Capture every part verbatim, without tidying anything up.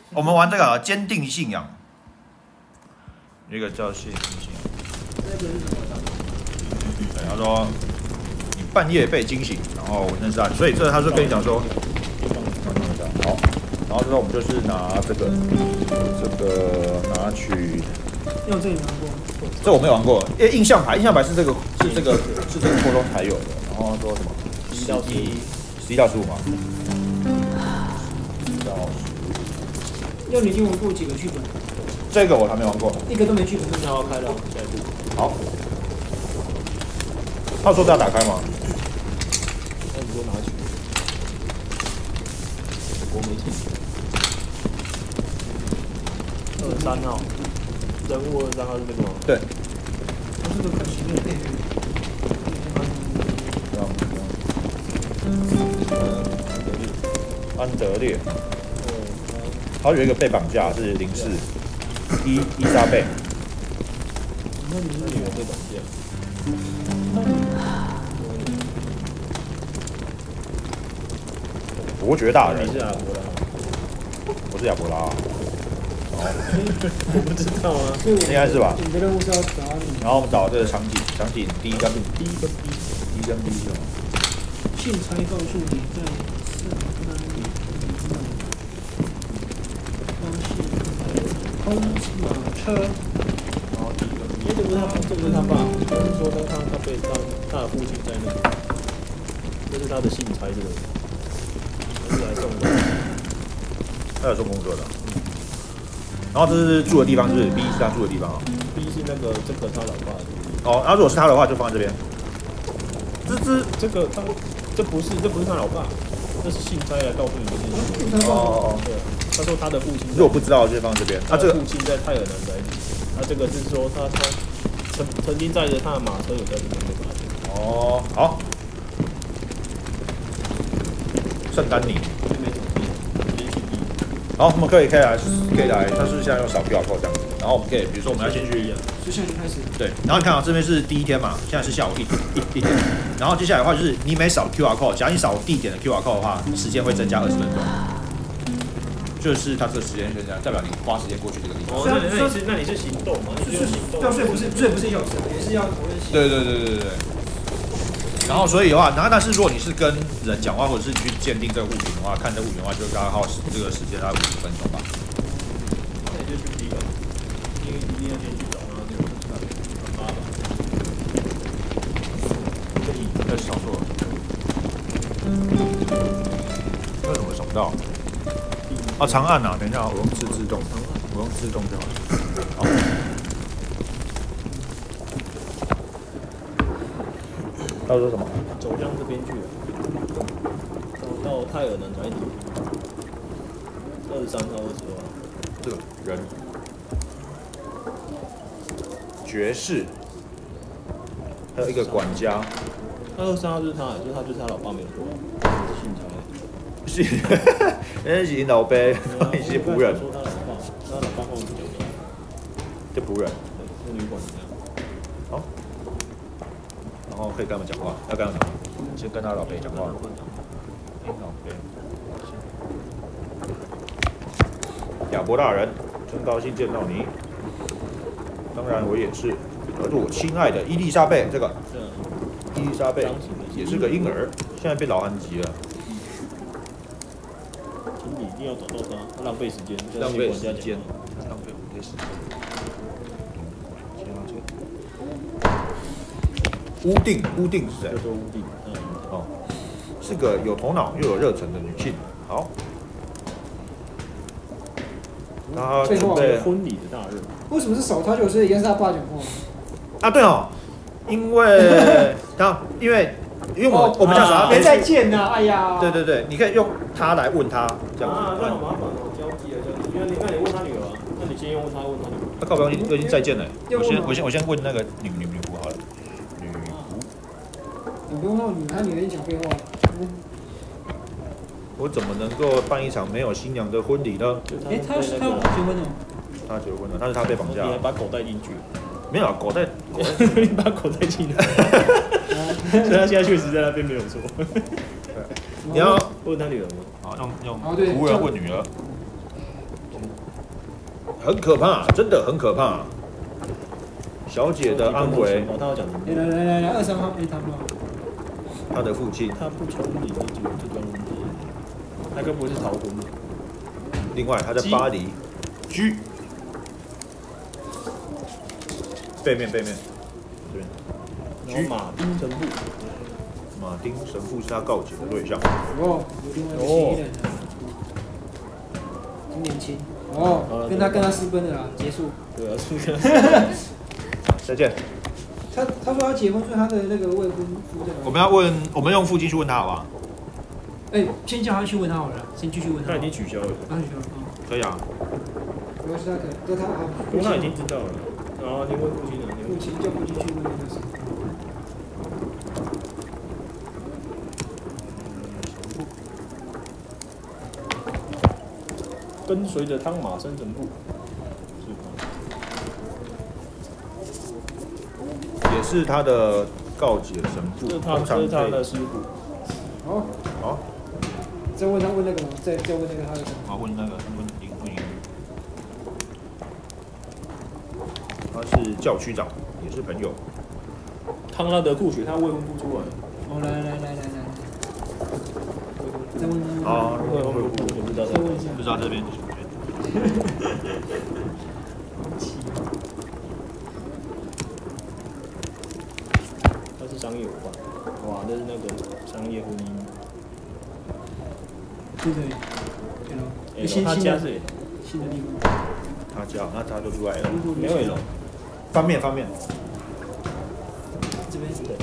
我们玩这个坚定信仰，一个叫坚定信仰。 那个是什么？ 对，他说你半夜被惊醒，然后浑身是汗，所以这他就跟你讲说，好，然后之后我们就是拿这个这个拿取。 因为这里玩过。 这我没有玩过，因为印象牌，印象牌是这个是这个是这个扩充才有的。然后说什么？ 十一到十一， 十一到十五嘛。 因为你已经玩过几个剧本？ 这个我还没玩过， 一个都没剧本。 那要开了，下一步。 好。他说这要打开吗？ 那你就拿取。我没进。二三号，人物二三号是这个吗？ 对。 它是个可行的配乐。 安德烈。还有一个被绑架是零四伊伊莎贝。 那你是女人被绑架？ 伯爵大人。 你是亚伯拉？ 我是亚伯拉。 我不知道啊。 应该是吧？ 你的任务是要找你。 然后我们找这个场景，场景 D 跟 D 跟 B， D 跟 B 是吗？ 信差告诉你在圣安里空马车。 然后 D 跟 B， 这不是他，这不是他爸，就是说他他他被他他的父亲在那个，这是他的信差，这个他是来送的。 他有送工作的。然后这是住的地方，是 B 是他住的地方啊。 B 是那个这个他老爸的。 哦，然后如果是他的话，就放在这边。这这这个他这不是这不是他老爸，这是信差来告诉你的事情。 哦哦对，他说他的父亲。 如果不知道就放这边。 他的父亲在泰尔南宅里，他这个是说他他曾曾经载着他的马车有在这边被发现。 哦，好。圣丹尼。好，我们可以可以来可以来，他是现在用扫 Q R code 这样子，然后我们可以，比如说我们要先去， 就现在就开始。 对，然后你看啊，这边是第一天嘛，现在是下午一一一点，然后接下来的话就是你每扫 Q R code，假如你扫地点的 Q R code 的话，时间会增加二十分钟，就是它这个时间增加，代表你花时间过去这个地方。 哦，那那你是那你是行动嘛？你是行动。 对，所以不是，所以不是一小时，也是要讨论。 对对对对对对。然后所以的话，然后但是如果你是跟人讲话，或者是你去鉴定这个物品的话，看这个物品的话，就大概耗这个时间大概五十分钟吧。 那你就去第一个，因为一定要先去找他那个很麻烦。 这里在少说了，为什么想不到？啊，长按啊，等一下，我用自自动，我用自动就好了。好。他说什么？ 走向这边去了，走到泰尔南宅邸，二十三号、二十二号。 这个人，爵士，还有一个管家。 那二十三号就是他，就是他，就是他老爸没有做，是信差。 是，那是老爸，你是仆人。 说他老爸，他老爸跟我们讲的。 这仆人。 对，那旅馆这样。 好。然后可以跟他们讲话，要跟他们讲话，先跟他老辈讲话。老辈。亚伯大人，真高兴见到你。当然我也是，而我亲爱的伊丽莎贝，这个伊丽莎贝也是个婴儿，现在被老韩急了。 请你一定要找到他，他浪费时间， 浪费时间，浪费我的时间。乌定，乌定是谁？ 叫做乌定，嗯， 哦，是个有头脑又有热忱的女性。好，她准备婚礼的大任。 为什么是少他九岁，应该是他爸讲话？ 啊，对哦，因为他因为因为我们、哦、我们叫啥？ 没再见呐！哎呀， 对对对，你可以用他来问他这样子。 啊，那好麻烦哦，交际啊，交际。因为你那你问他女儿，那你先用他问他女儿。 那靠边，我已经再见了。我先我先我先问那个女女女仆好了。 你不用让女他女儿讲废话。 我怎么能够办一场没有新娘的婚礼呢？ 哎、欸，他他结婚了。 他结婚了，但是他被绑架。 你还把狗带进去？ 没有啊，狗带狗带你把狗带进来。所以他现在确实在那边没有错。 你要问他女儿吗？ 好，用用仆人问女儿。 很可怕，真的很可怕。小姐的安危， 哦，他要讲什么？ 来来来来，二三号 A 他不好。 她的父亲， 他不从你的这这段问题，他该不会是逃婚吧？ 另外她在巴黎居背面背面，这边。 然后马丁神父， 马丁神父是他告解的对象。 哦，有另外一个新人的，真年轻。哦，跟他跟他私奔的啦，结束。 对啊，是跟他。 再见。 他他说要结婚，所以他的那个未婚夫在哪里？ 我们要问，我们用腹肌去问他好不好？ 哎，先叫他去问他好了，先继续问他。 他已经取消了。 他取消了。 可以啊。 没关系，他可以，这他啊， 不过他已经知道了。然后你问父亲了， 父亲叫父亲去问那个神父。 跟随着汤马生神父， 也是他的告解神父， 这是他，这是他的师傅。 好， 好， 再问他问那个，再再问那个他的什么？ 好，问那个问林问林，他是教区长，也是朋友。 康拉德库许他未婚夫出来。 哦，来来来来来来，再问他。 啊， 未婚夫我不知道。 再问一下。 不知道这边。 他是商业伙伴，哇，这是那个商业婚姻。 对对，对喽。 哎，他家是新的地方。 他家，那他就出来了。 没有了。 翻面翻面。 这边。 对。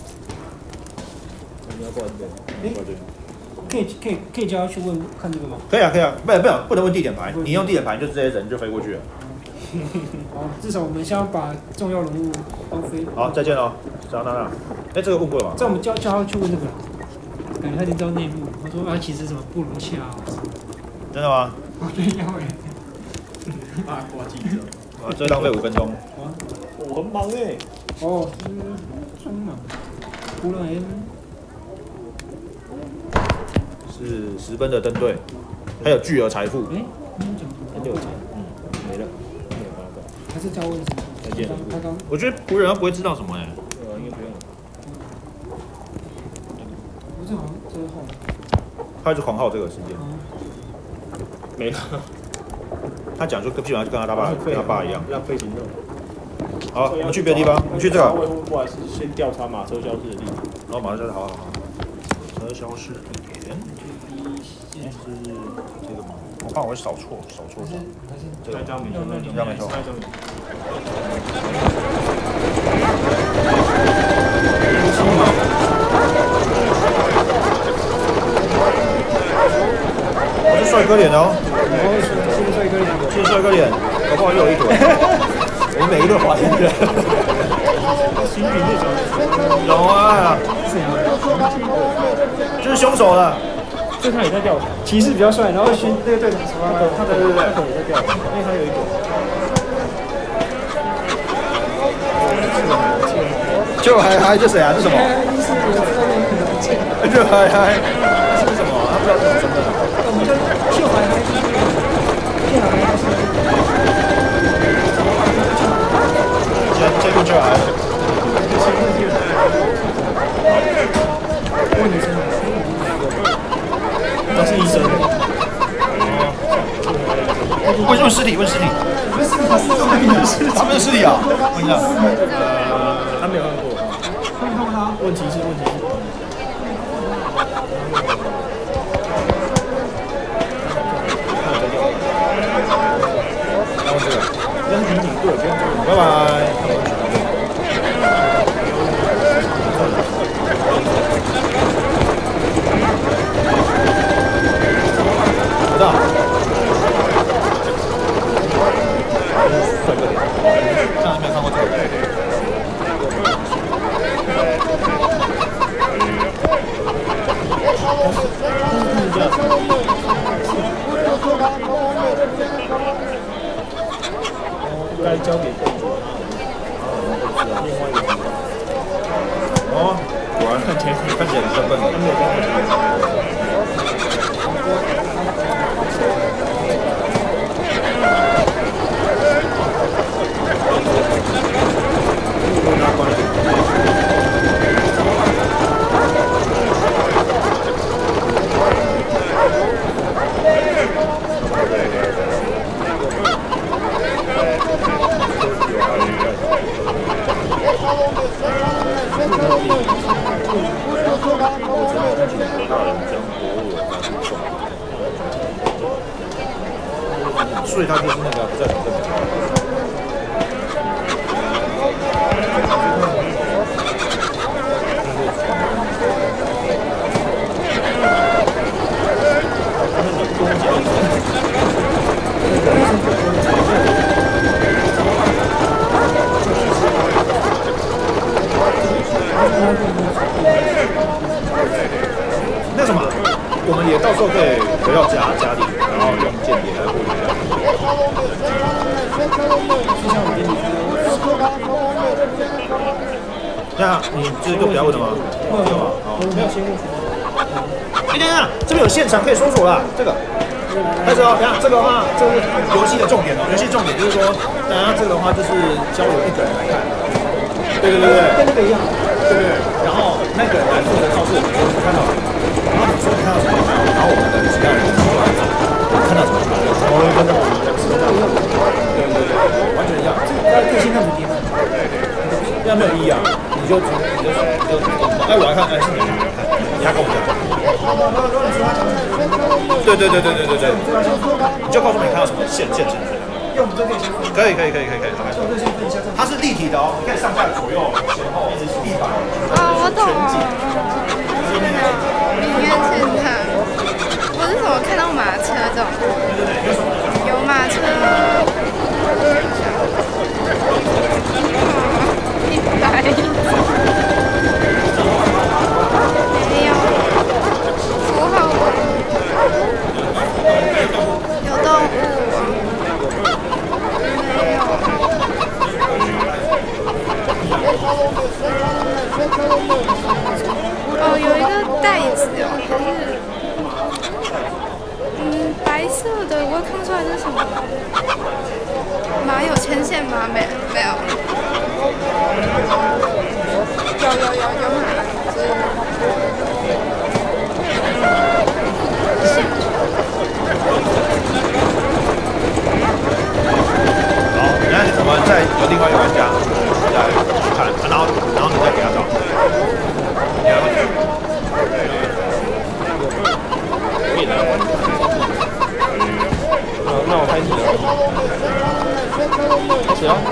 你要过来这边。过来这边。 可以可以可以叫他去问看这个吗？ 可以啊，可以啊，不不不能问地点牌，你用地点牌就直接人就飞过去了。 好，至少我们先要把重要人物都飞。 好，再见喽，张娜娜。哎，这个问过了吗？ 这我们叫叫他去问这个，感觉他已经知道内幕。他说啊，其实什么不融洽啊。 真的吗？ 我觉得要哎。 八卦记者。 啊，这浪费五分钟。 我很忙哎。 哦，中忙。湖人 M。 是十分的登对，还有巨额财富。 哎，没有讲很有钱，嗯，没了，没有八卦。 还是叫问什么？ 再见。 他刚， 我觉得仆人他不会知道什么哎。 对啊，应该不用。 不是好像这是后来。 他就狂号这个事件。 没了。 他讲就基本上就跟他爸跟他爸一样。 浪费行动。 好，我们去别的地方，我们去这个。 未婚夫还是先调查马车消失的地点。 然后马上就好好好。车消失的地点。是这个吗？我怕我会扫错，扫错。这个那张没错， 那张没错。我是帅哥脸哦。 是不是帅哥脸？ 是帅哥脸，搞不好又有一腿。我每一个怀疑的。有啊。就是凶手了。 就他也在调查， 骑士比较帅，然后勋那个队长什么？ 他的对对对，也在调查，因为他有一个。 就嗨嗨，这谁啊？这什么？就嗨嗨，这是什么？他不知道是什么真的。 我们叫就嗨嗨，就嗨嗨是。 这这个就嗨。 问女生。 他是医生。 问问尸体，问尸体。他们是尸体啊？问一下。 呃，他没有看过。 他没看过他。 问题是问题是。 那问这个。 不要挺挺对，不要对。 拜拜。知道。帅哥脸，上次没有看过这个。 该交给队长。另外一个。 哦，果然看起来看起来很笨。 他没有跟他。 所以它就是那个不在小镇。那什么，我们也到时候可以回到家家里，然后用间谍来过一下。那你这就不要问了吗？没有啊，好，没有先问。哎，等等，这边有现场可以搜索了，这个。开始哦，等下这个的话，这是游戏的重点哦。游戏重点就是说，等下这个的话就是交由一个人来看。对对对对，跟那个一样。对对对，然后那个人来负责告诉我们说你看到什么，然后你说你看到什么，然后我们的其他人就来找，看到什么，然后跟着我们的知道一样。对对对，完全一样。 那个性看不低吗？ 要没有意义啊，你就你就你就哎，我来看，哎，是你看，你要跟我讲。对对对对对对对，你就告诉我你看到什么线线程。 用我们这可以先分。 可以可以可以可以可以，好， 我这先分一下。 它是立体的哦，你可以上下左右前后立板。 哦，我懂了。里面现场，我是怎么看到马车这种？有马车。一百一。没有。符号吗？有动物吗？没有。哦，有一个袋子哦，它是嗯白色的，我也看不出来这是什么。马有牵线吗？没没有。有有有有马， 好，那我们再有另外一个玩家再去看，然后然后你再给他找。你来问。 好，那我开始了。开始啊！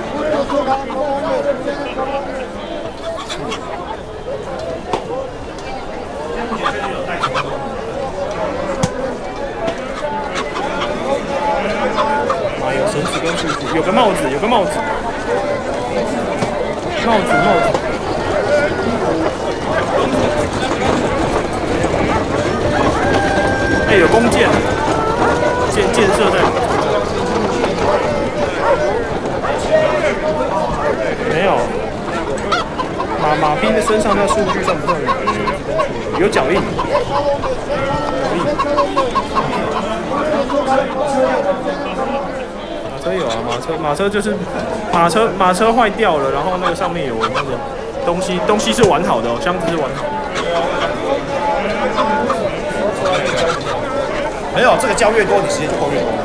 啊，有绳子跟束缚，有个帽子，有个帽子，帽子帽子。哎、欸，有弓箭，箭箭射在马头上。没有，马马匹的身上那数据算不算有？有脚印，脚印。马车有啊，马车马车就是马车马车坏掉了，然后那个上面有那个东西，东西是完好的哦，箱子是完好的。 没有，这个交越多，你时间就够越多。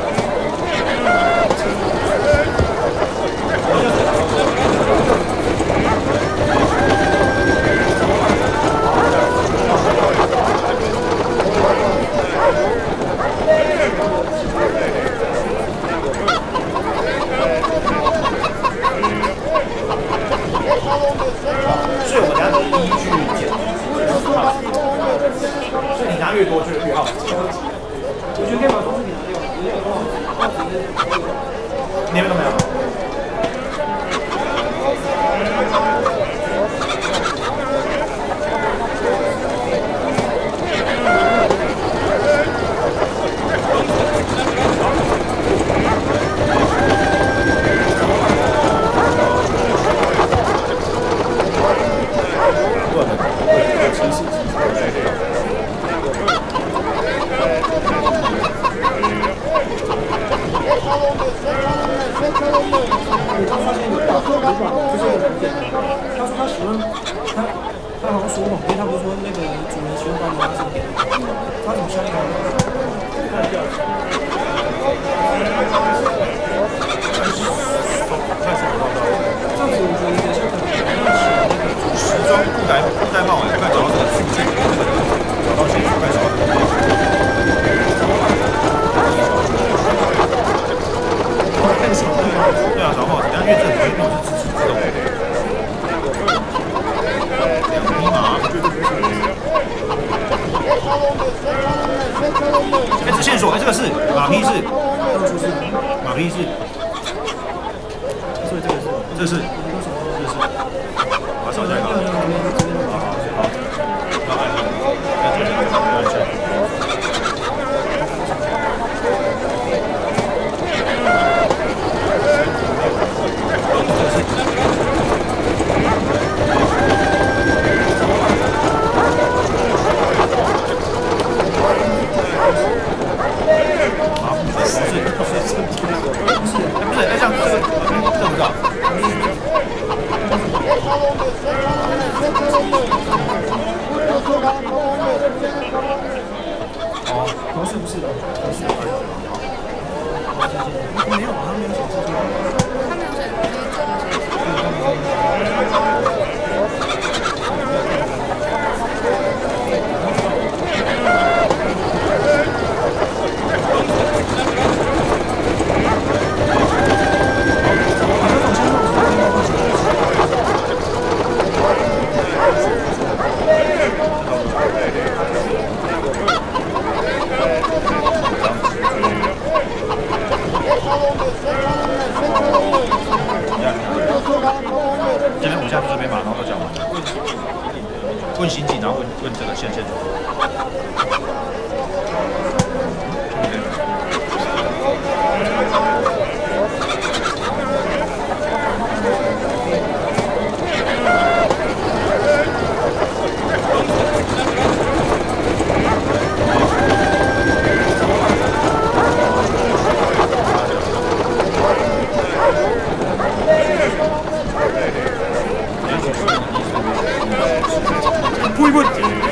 所以我们等下都依据检查，所以你拿越多就越好。 我觉得可以把东西给拿掉，直接帽子你们都没有。 他发现有大有把就是有人点，他说他喜欢他他好像说谎，因为他不是说那个主人喜欢把你拉上边，他怎么相干？干掉。 看什么报道？ 这样子我觉得有点像可能要写那个时装布袋布袋帽哎，快找到这个数据，找到线索，快找。 马屁是， 所以这个是这是，这是，把手加一个。好好好，那按，那这边按下。这边五下就这边把，然后都讲完了。问刑警，然后问问这个线线组。不一不。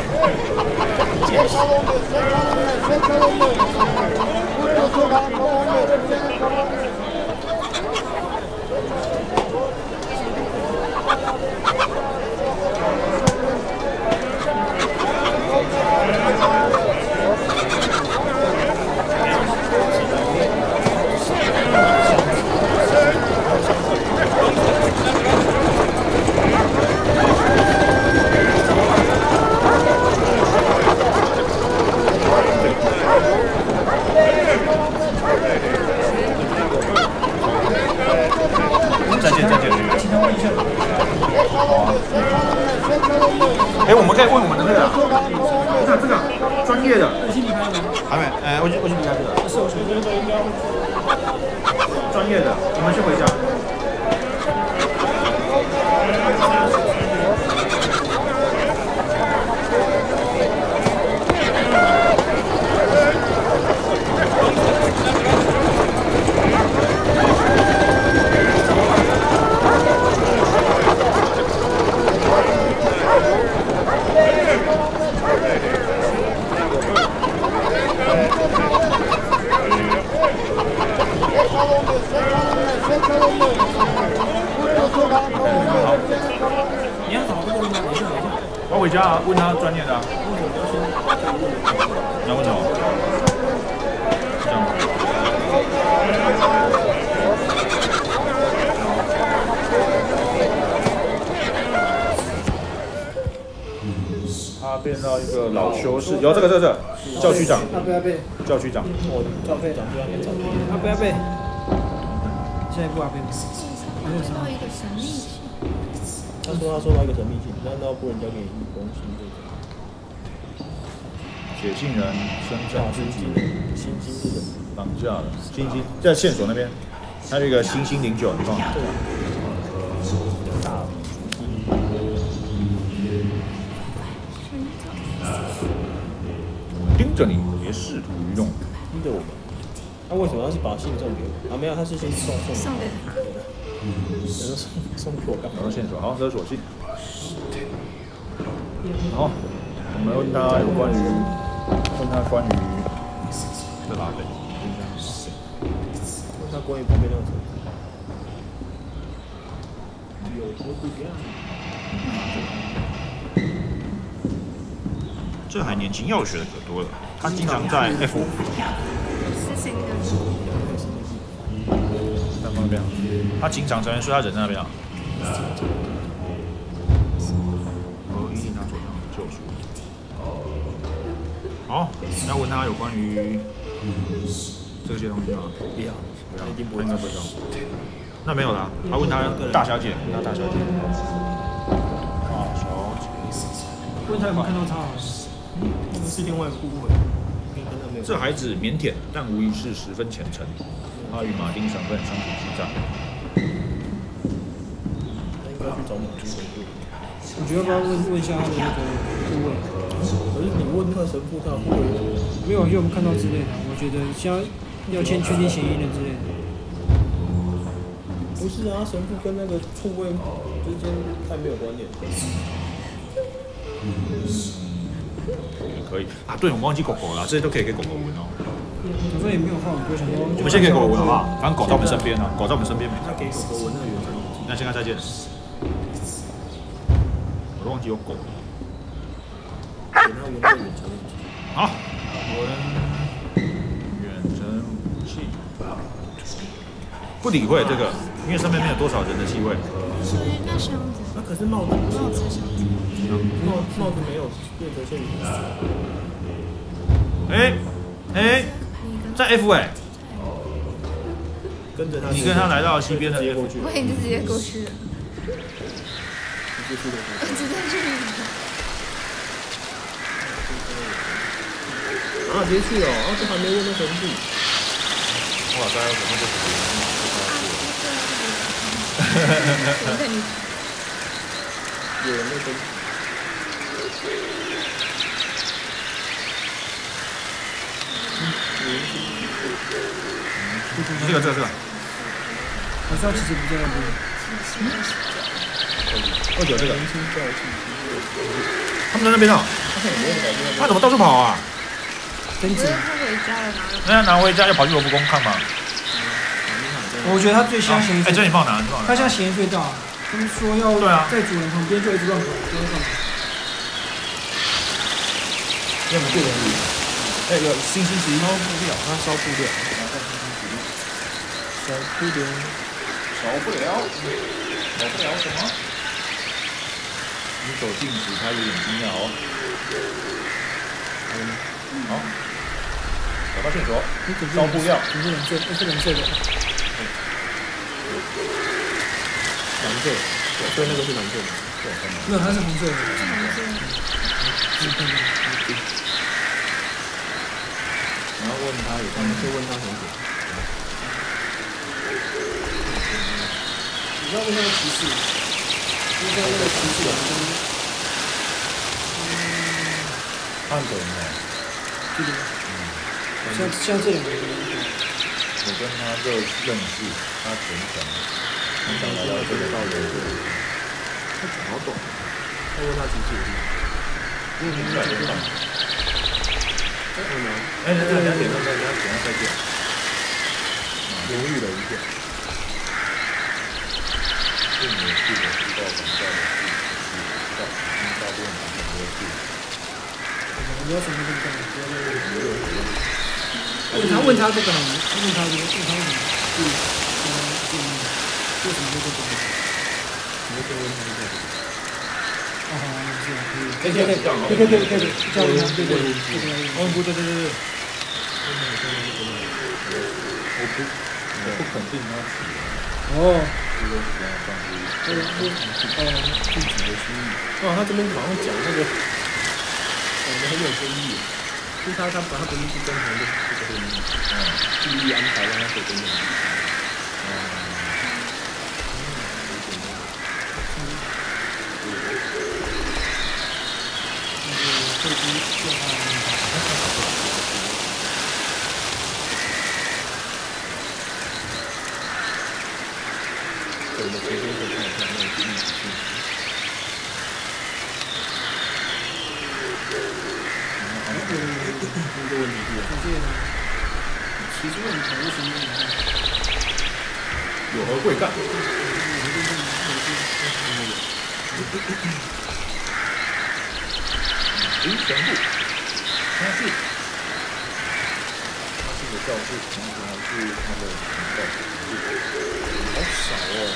再见再见。好啊。哎，我们可以问我们的那个，这个这个专业的。 我先离开吗？ 还没，哎，我先我先离开这个。 是，我觉得应该会。 专业的，我们先回家。 你要找这个人吗？等一下，等一下。 我回家啊，问他专业的啊。你要问什么？这样吗？他变到一个老修士，有这个这个这个教区长， 阿贝阿贝， 教区长， 我教队长就要连长。 阿贝阿贝，现在不阿贝吗？ 收到一个神秘信， 他说他收到一个神秘信，难道不能交给义工新队长？ 写信人身上自己星星是人绑架了，星星在线索那边，还有一个星星零九，你看。 大盯着你，别试图愚弄。 盯着我们。他为什么要是把信送给我？啊，没有，他是先送送送给他。 送送给我干嘛？ 找到线索，好，勒索信。好，我们问他有关于，问他关于这拉贝， 问他关于旁边那个车。有多不一样？ 这还年轻，要学的可多了。他经常在 F 五。 是新的。 在那边，他经常承认说他人在那边啊。和伊丽娜左上的救赎。好，要问他有关于这这些东西吗？ 不要， 不要， 一定不会他应该不知道。那没有啦，他问他大小姐，问他大小姐。大小姐。 问他有没有看到他？ 嗯，那个是另外一个部位。 这孩子腼腆，但无疑是十分虔诚。他与马丁身份相处激战。 他应该去找马丁神父。 我觉得要不要问问一下他的那个护卫？ 可是你问他神父，他护卫没有，因为我们看到之类的，我觉得像要先确定嫌疑人之类的。 不是啊，神父跟那个护卫之间太没有关联。 可以啊，对，我们忘记狗狗了，这些都可以给狗狗闻哦。 有时候也没有话，我就想说， 我们先给狗狗闻好不好？反正狗在我们身边呢、啊，狗在我们身边没他给狗狗闻那个原则。 那现在再见。我都忘记有狗。 给他闻那个远程武器。 好，闻远程武器。不理会这个，因为上面没有多少人的气味。 所以那箱子， 那可是帽子， 帽子箱子， 帽帽子没有变成线。 哎哎，在 F 哎、 跟着他， 你跟他来到西边的 F 过去， 我也就直接过去了， 直接去的。 我直接去了。 啊，直接去哦，啊，这还没问那神父。 哇塞，怎么就死了？ 有人在跟。 这个这个这个， 我知道其实不在那边。 二九这个，他们在那边哦。他怎么到处跑啊？ 贞子， 不是他回家了， 那拿回家就跑去罗浮宫看嘛。 我觉得他最像嫌疑哎， 最这你帮我拿，你帮我拿。 他像嫌疑最大。他们说要对啊在主人旁边就一直乱跑，不知道干嘛。 要么对人里，哎，有星星十一烧布料，他烧布料，烧布料， 少不了，少不了什么？你走近时，他有点惊讶哦。嗯，好，找到线索，烧布料， 不是蓝色，不是蓝色的。 蓝色，对，那个是蓝色的， 没有，它是红色的。 然后问他有他们就问他很久。 你知道那个骑士，你知道那个骑士啊， 看懂了， 这个，像像这两个， 我跟他认认识，他虔诚，他想来到这个道路， 他讲好懂，他问他骑士有地方。 因为明白明白。 哎， 哎，等下等下点到再等下点到再见。犹豫了一下。是你是我知道，知道的事，知道，听到过很多事。 我要什么都不知道，不要再问。问他问他这个好吗？问他这个，问他为什么是呃这个为什么会这个？ 你会问他这个？ 哦，好，没事，可以，可以，可以，可以，可以，可以，可以，叫他这个这个。 哦，不对对对对。我不，我不肯定他死了。 哦。 这个是怎样关系？ 这个这哦， 自己的心意。 哦，他这边好像讲那个，讲的很有深意。就是他他把他不是去正常的这个婚姻，嗯，故意安排让他回跟人。嗯。 飞机电话。 我们前天可以看一下那个经历史讯息。那个问题是， 这个其实问题为什么？ 有何贵干？诶，全部，他是，他是个教室，同时还是他的传道，好少哦。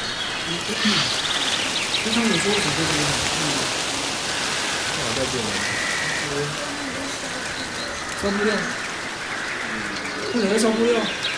就他们有说为什么会这样？ 那我再见了。 烧布料，不能烧布料。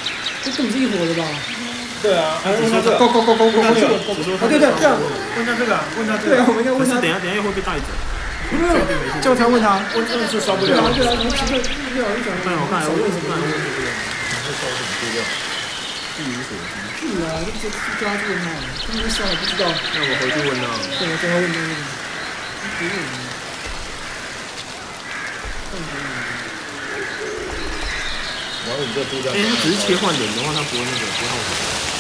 这根本是一伙的吧？ 对啊，还问他这个， 勾勾勾勾勾勾问他这个， 啊，对对，这样问他这个，问他这对啊， 个， 我们应该问他。 可是等一下等一下又会被带走。 没有，就才问他， 问这个就烧不了。 对啊对啊，我们其实对啊，我就想， 对，我看来我为什么问这个？ 你会烧什么资料？ 一无所知。 是啊，就就叫他去问他，他们烧也不知道。 那我回去问他。 对，我叫他问这个问题。不问你。 我要你这度假。 哎，他只是切换人的话，他不会那个不会耗损。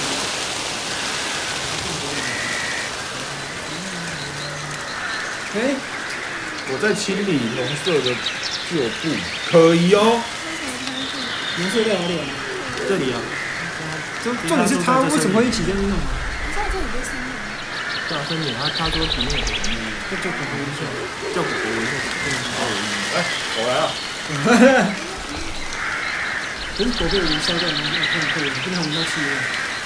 哎， 我在清理农舍的旧布，可以哦。 农舍在哪里啊？ 这里啊。 重重点是他为什么会一起这样弄啊？ 在这里就生了。 对啊，森林，他他说里面有人物， 就就狗狗一下， 叫狗狗一下，真的好有意义。 哎，我来了。 可是狗被我们烧掉了，那看可以，不能闻到气味。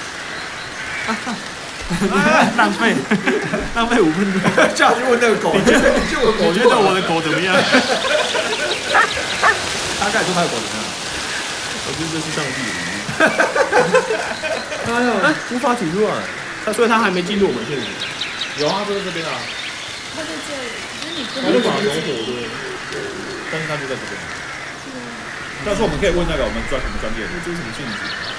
浪费，浪费五分钟， 下去问那个狗，就我狗， 我觉得我的狗怎么样？ 他刚才说他的狗怎么样？ 我觉得这是上帝的礼物。 哎呦， 无法取出来，他所以他还没进入我们陷阱。 有啊，就在这边啊。 他在这里，只是你不无法能融火对， 但是他就在这边。但是我们可以问那个我们专什么专业的， 这是什么陷阱？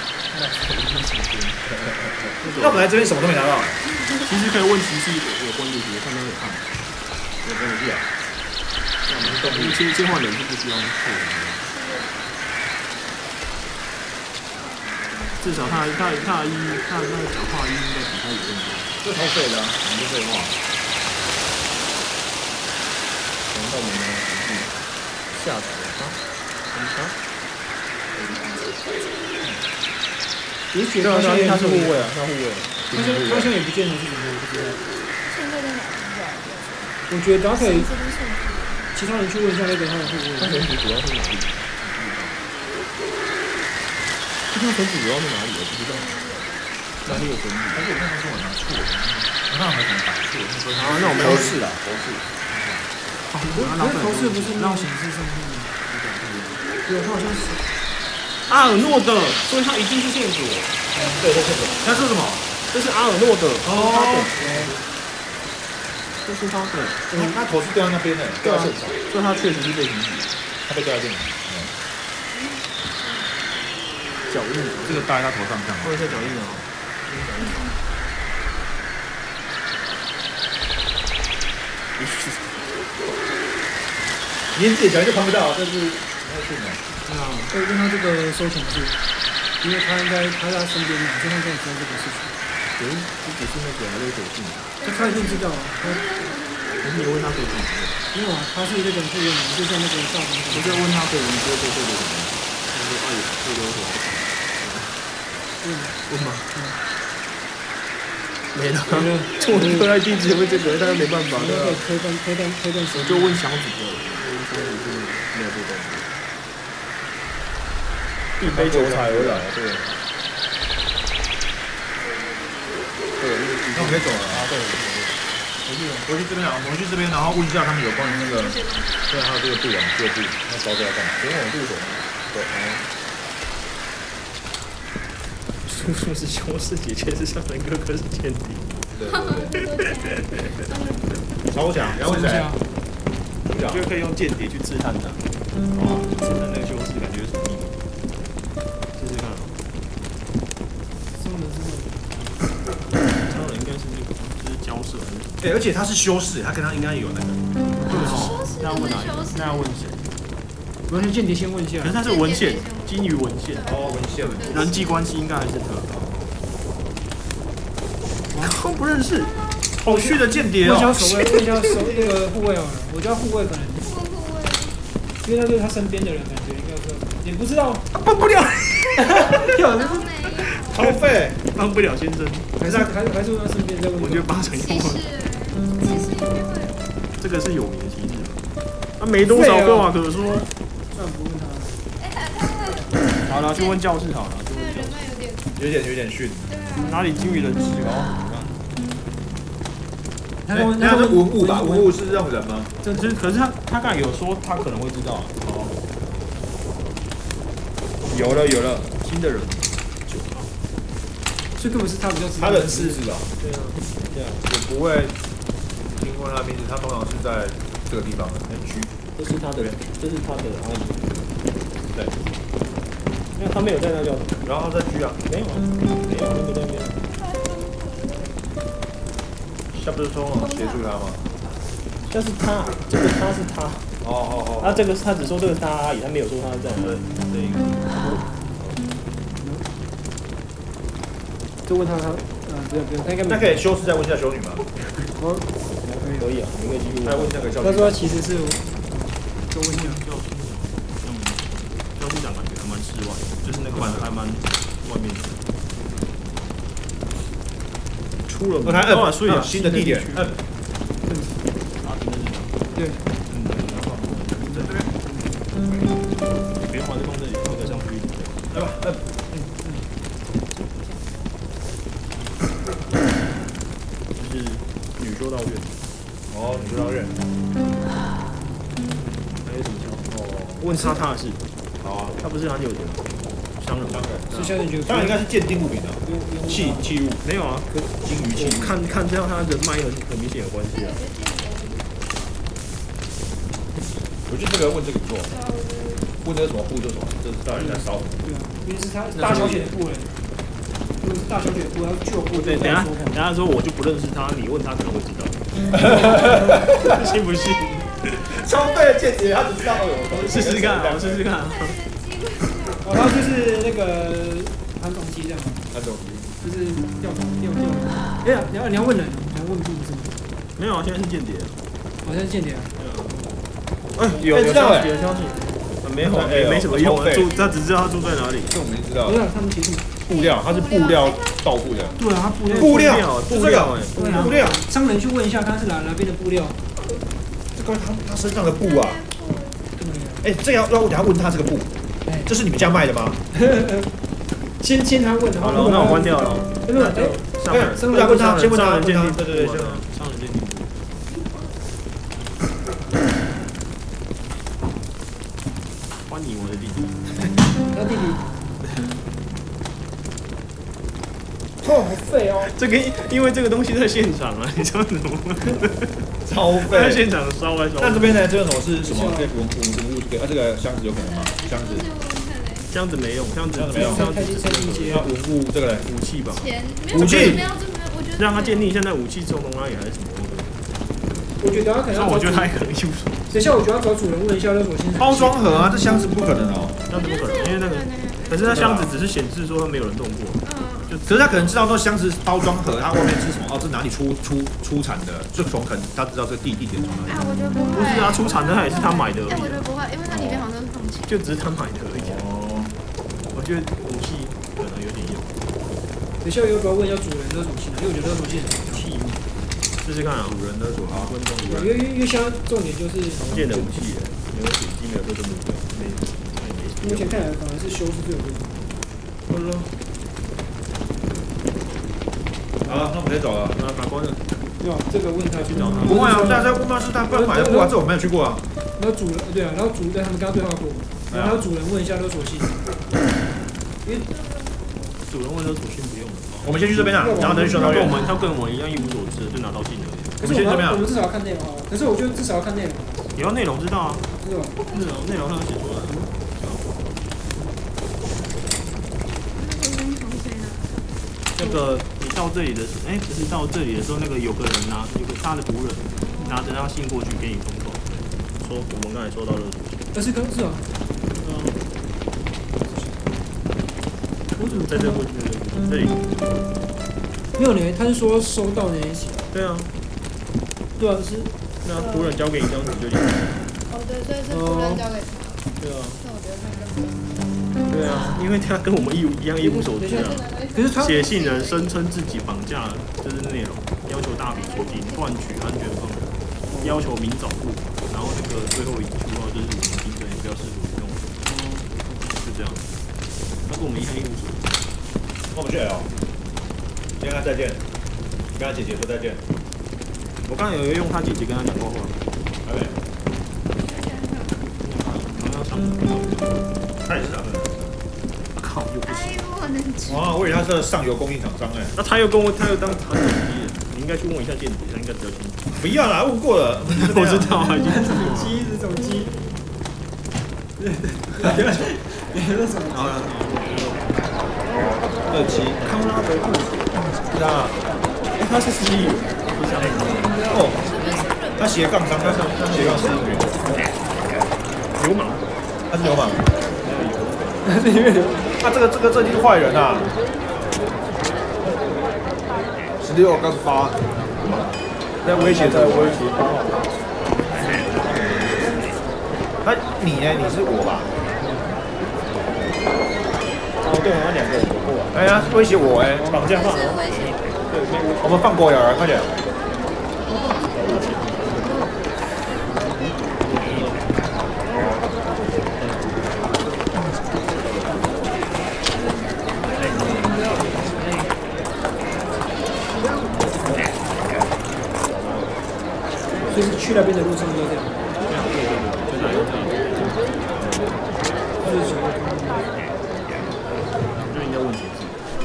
那我们来这边什么都没拿到。 其实可以问骑士有关注题，看他有看。 有关注题啊？ 那我们动物切切换人是不需要配合的。至少他他他一他那个讲话音应该比他有用多。 这超废的啊！你就废话。 从到我们的程序下载它，等它。 也许对啊， 他现在他是护卫啊，他护卫。 他现他现在也不见得是什么，我不知道。 现在在哪？ 我觉得他可以这边是。 其他人去问一下那个他的护卫。 他神子主要是哪里？他神子主要是哪里？我不知道。哪里有神子？ 而且我那时候我拿错了，我那还可能打错了。 啊，那我们头饰啦，头饰。 可是头饰不是让显示上面吗？对，他好像是。 阿尔诺的，所以他一定是线索。 对，这是什么？他说什么？ 这是阿尔诺的， 哦， 这是他的。 嗯，他头是掉在那边的，掉在现场， 所以他确实是被刑警。 他被掉在现场。 脚印， 这个搭在他头上这样。 或者是脚印啊。 连自己脚印都看不到，这是太逊了。 啊，可以问他这个收钱是，因为他应该他在他身边嘛，所以他跟我说这个事情。 可是这只是那个勒索性。 他他一定知道啊，他可是你问他可以怎么做？ 没有啊，他是这种护卫嘛，就像那个大总统。 我在问他可以，你觉得会做什么？他说：“哎，会勒索。” 问问吗？没了，我特爱地址会这个，但是没办法， 那个推断推断推断我就问祥子的，问祥子是没有这个。一杯酒才而来，对。对， 那我们可以走了啊，对。回去，回去这边啊，我们去这边，然后问一下他们有关于那个，对，还有这个布啊，这个布，那烧这要干嘛？前往渡手。对， 叔叔是修士，姐姐是上人，哥哥是间谍。 对对对。超强，然后谁？ 我觉得可以用间谍去刺探他。哦，刺探那个修士，感觉有什么秘密？试试看。 什么什么？ 超人应该是那个，就是交涉。 哎，而且他是修士，他跟他应该有那个。 哦，那要问哪？那要问谁？ 文学间谍先问一下。 可是他是文献，基于文献。 哦，文献。 人际关系应该还是他。我不认识。好虚的间谍哦。 我叫守卫，我叫守那个护卫好了，我叫护卫可能。因为那是他身边的人，感觉应该是也不知道， 帮不了。 超废， 帮不了先生。 还是还是还是问他身边在问。 我觉得八成用了。这个是有名的骑士，他没多少个话可说。 算不问他。 好了，去问教室好了。 有点有点逊。 哪里精于人事哦？ 那那是文物吧？文物是这种人吗？ 这这可是他他刚才有说他可能会知道。哦。有了有了，新的人。九所以根本是他比较知道他的是资质啊， 对啊，这样， 我不会听过他的名字，他通常是在这个地方的 N 区。 这是他的，这是他的阿姨。 对， 因为他没有在那叫什么？ 然后他在区啊， 没有啊，没有，那个那边。 下不是说哦协助他吗？ 但是他，这个他是他， 哦哦哦， 他这个他只说这个是他阿姨，他没有说他在哪里。 这一个， 就问他他，嗯，不用不用，他应该没那可以修饰再问一下修女吗？ 我可以啊，你可以继续问。 再问那个教他说他其实是，就问一下， 教区长，嗯，教区长感觉还蛮室外，就是那个蛮还蛮外面的。出了门， 我才摁， 所以嗯新的地点，摁， 啊，真的是这样。 对， 嗯，对，然后在这边，不用把这放这里，放在上去一点。 来吧，摁， 就是女修道院， 哦，女修道院， 还有什么教？ 哦， 问他他的事， 好啊， 他不是他有的商人， 当然， 是现在就当然应该是鉴定物品的，器器物， 没有啊，跟金鱼器物， 看看这样他人脉很很明显有关系啊。 我觉得这个问这个不错，问这个什么布就什么，这是到底在烧什么？ 对啊，因为是他大小姐的部人，如果是大小姐的部，他旧部， 对，等下等下说我就不认识他，你问他可能会知道，信不信？ 超费的见解，他只知道哦有， 试试看，我试试看。 哦，然后就是那个韩总机这样， 那种就是调调调调。哎呀，你要你要问人，你要问部是吗？ 没有啊，现在是间谍。 好像是间谍啊。 哎，有有消息，有消息。没有，也没什么用啊。住，他只知道他住在哪里。 这我们知道不。是，他们其实布料，它是布料到付的。 对啊，他布料布料， 布料，哎， 对啊， 布料。 商人去问一下他是哪哪边的布料。 这个他他身上的布啊，哎，这要要我等下问他这个布， 哎， 这是你们家卖的吗？ 先先他问， 好了，那我关掉了。 那个哎， 上面， 不然问他，先问他， 人鉴定， 对对对，先问他，上人鉴定。欢迎我的弟弟。 他弟弟。哦，好废哦！ 这个因为这个东西在现场啊，你知道怎么？ 超在费。 现场烧来烧去。 那这边呢？这个什么是什么？这文文文物这个啊，这个箱子有可能吗？箱子。 箱子没用，箱子没有， 箱子开开进阶那文物这个嘞？ 武器吧。 武器没有，这没有，我觉得让他鉴定现在武器从哪里还是什么？ 我觉得他可能要找主， 那我觉得他可能用手。 等一下，我觉得要找主人问一下勒索先生。 包装盒啊，这箱子不可能哦。 那怎么可能？因为那个，可是它箱子只是显示说它没有人动过。 嗯， 可是他可能知道说箱子包装盒，它外面是什么？哦，这哪里出出出产的？就从可能他知道这个地地点从哪里。 哎，我觉得不会。 不是啊，出产的它也是他买的而哎，我已啊。 觉得不会，因为它里面好像是放钱。 就只是他买的而已啊。 哦， 我觉得武器可能有点用。 等一下要不要问一下主人勒索性啊？因为我觉得勒索性很器物，试试看啊。 主人的所好， 分钟一因为因为因为现在重点就是常见的武器，没有点击，没有这么多，没没目前看起来反而是修是最有用的。 好了，好了，那我们可以走了。 那法官呢？ 对吧？这个问他去找他不会啊，大家在问吗？是他不然买的布啊，这我没有去过啊。 然后主人对啊，然后主人他们刚刚对话过，然后还有主人问一下勒索性，因为主人问勒索性不用了。 我们先去这边啊，然后等去修道院。 他跟我们他跟我们一样一无所知，就拿到信而已。 可是我们我们至少要看内容啊。可是我觉得至少要看内容， 你要内容知道啊， 是吧？ 内容内容上写出来。那个你到这里的时候，哎、欸，不是到这里的时候，那个有个人拿，有个他的仆人拿着他信过去给你封口，说我们刚才收到勒索信。 但是刚是啊， 嗯， 我怎么在这过去这里？ 没有呢？他是说收到那一起。 对啊， 对啊，是那仆人交给你一张纸就行。 哦，对，所以是仆人交给他。 对啊。 那我觉得他更。 对啊，因为他跟我们一一样一无所知啊。 可是他写信人声称自己绑架，这是内容，要求大笔赎金，换取安全放人，要求明早付款，然后那个最后一句话就是我们精神也不要试图移动，就这样。他跟我们一样一无所知。 那我们去 L， 先跟他再见，跟他姐姐说再见。 我刚才有用他姐姐跟他讲过话， 还没。 好像上。 他也是上的。 靠靠，又不行。 哎，我能吃。 哇，我以为他是上游供应厂商哎。 那他又跟我，他又当长手机，你应该去问一下间谍，他应该比较清楚。 不要啦，问过了。 我知道啊，已经这种鸡，这种鸡。别那什么？ 好了， 二七康拉德故事， 那哎，他是失忆，不像哦，他斜杠商，他是斜杠司令员， 流氓， 他是流氓。 那是因为他这个这个这就是坏人啊！十六刚发，在威胁着威胁八号。他你呢？你是我吧？ 哦对，好像两个人走过来， 哎呀，威胁我哎！ 绑架犯是危险。 对， 我们放狗咬人，快点！ 就是去那边的路上就这样。 就那样这样， 就是什么？ 就应该问题。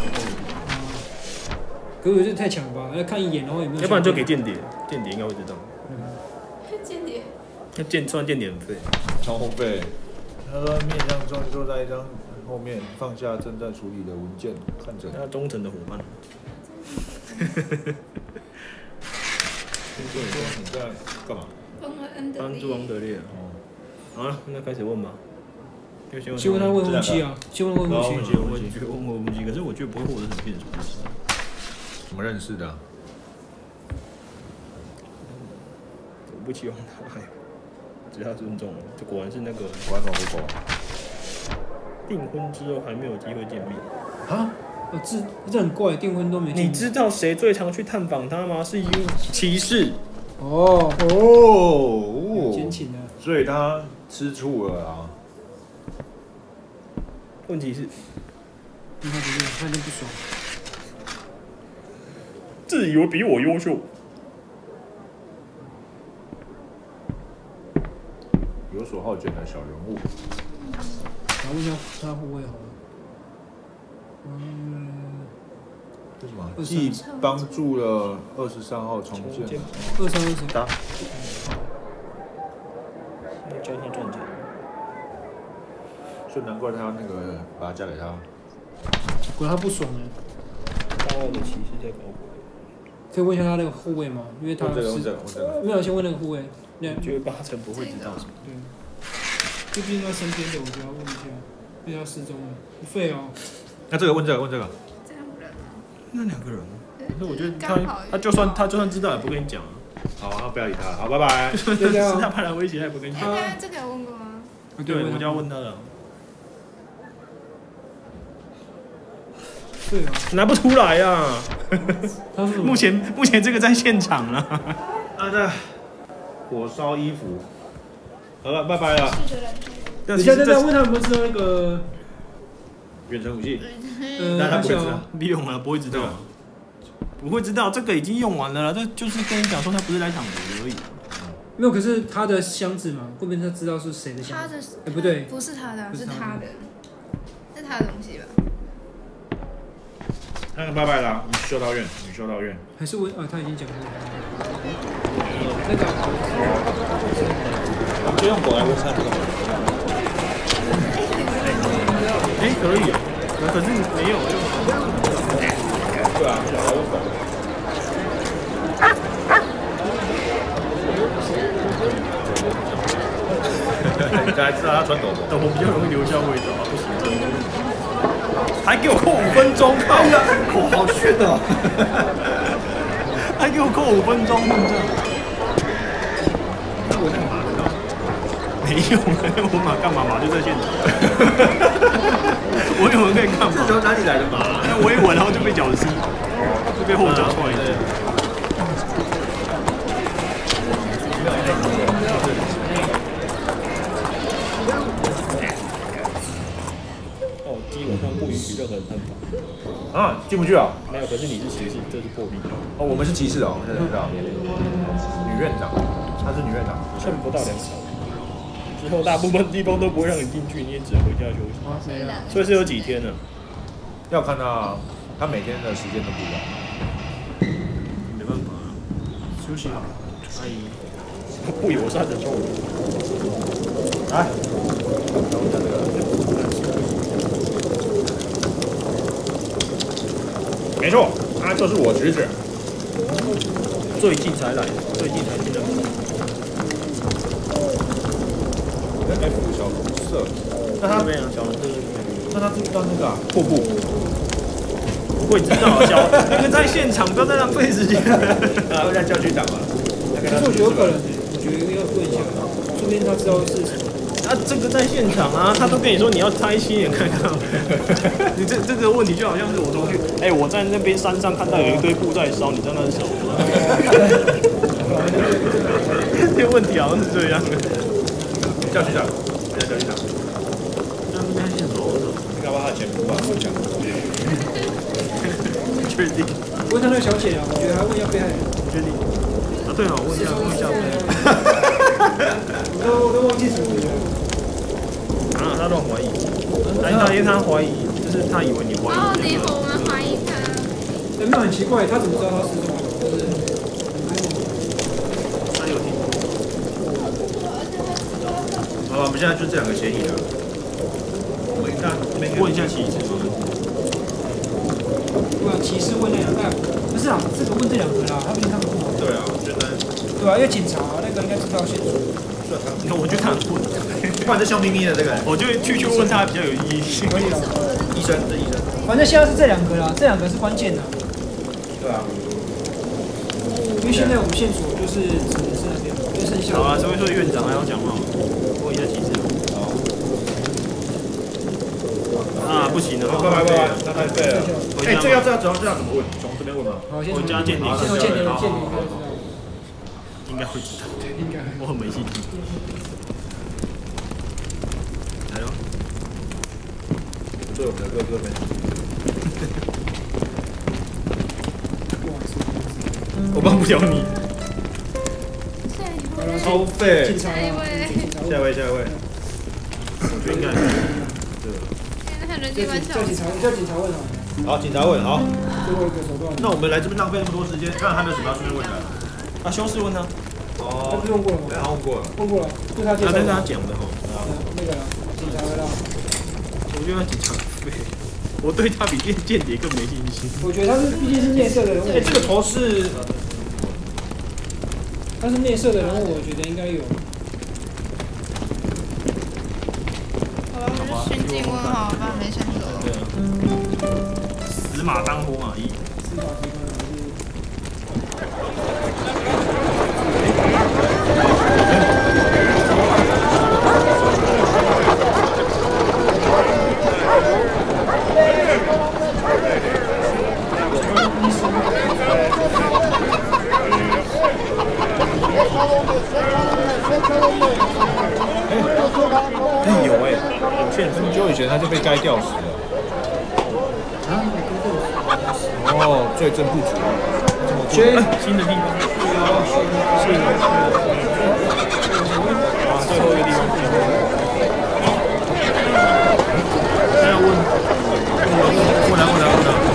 可是这太强了吧？要看一眼，然后有没有？ 要不然就给间谍，间谍应该会知道。 间谍。 那间算间谍很废。 超后背。他说面向坐坐在一张后面，放下正在处理的文件，看着。 他忠诚的伙伴。 听说你在干嘛？ 帮助王德烈。哦。好了，那开始问吧。 先问他问问题啊，先问问问题。 问题，问题，问问问题。可是我觉得不会获得很变数。 怎么认识的？ 我不期望他，只要尊重。这果然是那个。 我还搞不懂。 订婚之后还没有机会见面。 啊？哦，这这很怪，订婚都没。 你知道谁最常去探访他吗？是 U 骑士。 哦哦， 奸情啊！ 所以他吃醋了啊。 问题是， 你看不对，他就不爽。 自以为比我优秀。 游手好闲的小人物。 来问一下他护卫好了。嗯。 这什么？既帮助了二十三号重建。 二三二十。 打。 教他赚钱。 所以难怪他那个把他嫁给他。 果然他不爽哎。 高傲的骑士在搞鬼。 可以问一下他那个护卫吗？因为他是。问这个，问这个，问这个。 没有，先问那个护卫。 我觉得八成不会知道什么。 对。就毕竟他身边的，我就要问一下，因为他失踪了，不废哦。 那这个问这个，问这个。 这两个人吗？ 那两个人，可是我觉得他他就算他就算知道也不跟你讲啊。 好，那不要理他，好，拜拜。 是他派来威胁，他也不跟你讲。 哎，这个有问过吗？ 对，我就要问他了。 对啊， 拿不出来呀。 他是目前目前这个在现场了。 啊，对，火烧衣服。好了，拜拜了。 等一下，等一下，问他有没有知道那个远程武器？ 呃， 但他不会知道， 不用了，不会知道，不会知道，这个已经用完了啦。这就是跟你讲说他不是来抢劫的而已。 没有，可是他的箱子嘛，会不会他知道是谁的箱子？ 他的， 哎，不对， 不是他的，是他的，是他的东西吧？ 那个拜拜啦，你修道院，你修道院。 还是问啊？他已经讲过了。那个， 我们就用狗来问看这个。 哎，可以，可是没有用。 对啊，小孩用狗。你才知道他穿斗篷， 斗篷比较容易留下味道，不行，还给我扣五分钟，靠呀！ 好炫哦！ 还给我扣五分钟，混账！ 那我那个马知道？ 没用，我马干嘛？马就在现场。我以为可以干嘛？ 这从哪里来的马？ 我一闻，然后就被绞死，就被后脚踹的。哦，基本上不允许任何人探访。 啊，进不去啊？ 没有，可是你是骑士，这是破壁。 哦，我们是骑士哦，我现在知道。女院长，她是女院长， 剩不到两小时。 之后，大部分地方都不会让你进去，你也只能回家休息。 哇塞啊！ 所以是有几天呢？ 要看到他每天的时间都不一样。 没办法、啊，休息好，阿姨不友善的臭人。 来，然后这个，没错，他就是我侄子。 最近才来，最近才听到。 跟 F 小红色，那他这边啊，小红色这边。 那他知不知道那个啊瀑布？ 我也知道，小那个在现场，不要再浪费时间了。 啊，会在教训党嘛？ 可是我觉得有可能，我觉得要问一下，说不定他知道是什么。 啊，这个在现场啊，他都跟你说你要拆亲眼看看。你这这个问题就好像是我同学，哎、欸，我在那边山上看到有一堆布在烧，你知道那是什么吗？这个问题好像是这样的。 教训党，在教训党。 那应该现场， 你搞不好他前夫吧？我讲。 确定？ 问他那个小姐啊，我觉得还问一下被害人。 确定？啊，对啊，我问一下，问一下。 我都我都忘记什么了。 啊，他乱怀疑。哎，他因为他怀疑，就是他以为你怀疑。 哦，你我们怀疑他。 哎，那很奇怪，他怎么知道他失踪了？就是他有听过。 好，我们现在就这两个嫌疑了。我一看， 问一下妻子。 对啊，骑士问那两个，不是啊，这个问这两个啦，他毕竟他们不好。 对啊，我觉得。 对啊，因为警察那个应该知道线索。 那我觉得他很混， 不然就笑眯眯的这个。 我就去去问他比较有意义。 可以了。 医生，这医生。 反正现在是这两个啦，这两个是关键的。 对啊。 因为现在我们线索就是只能是那边，就剩下。 好啊，所以说院长还要讲话，问一下其实。 好。 啊，不行了， 拜拜拜拜，那太废了。哎，这要这要这要这要怎么问？从这边问吗？ 好，先我加间谍， 先从间谍间谍应该知道。 应该会知道， 应该。 我很没信心。来喽。 对我们的哥哥们。我帮不了你。超废。 警察， 下一位， 下一位，下一位。 我觉得应该。对。 那人叫机关警察，叫警察问好。 好，警察问好。 最后一个手段。 那我们来这边浪费那么多时间，看还有没有什么要顺便问的？ 啊，修士问他。 他不是问过了吗？ 他问过了， 问过了，是他介绍。 那是他讲的哈。 那个警察来了。 我觉得警察废，我对他比间间谍更没信心。 我觉得他是毕竟是内设的人物。 哎，这个头是， 他是内设的人物，我觉得应该有。 好吧，我就迅进问好，不然没选择。 对啊。死马当活马医。 司法机关还是？ 哎有哎，有线索，很久以前他就被该吊死了。 啊， 哦，罪证不足。 去新的地方。是的。啊，最后一个地方。还要问？ 问来问来问来。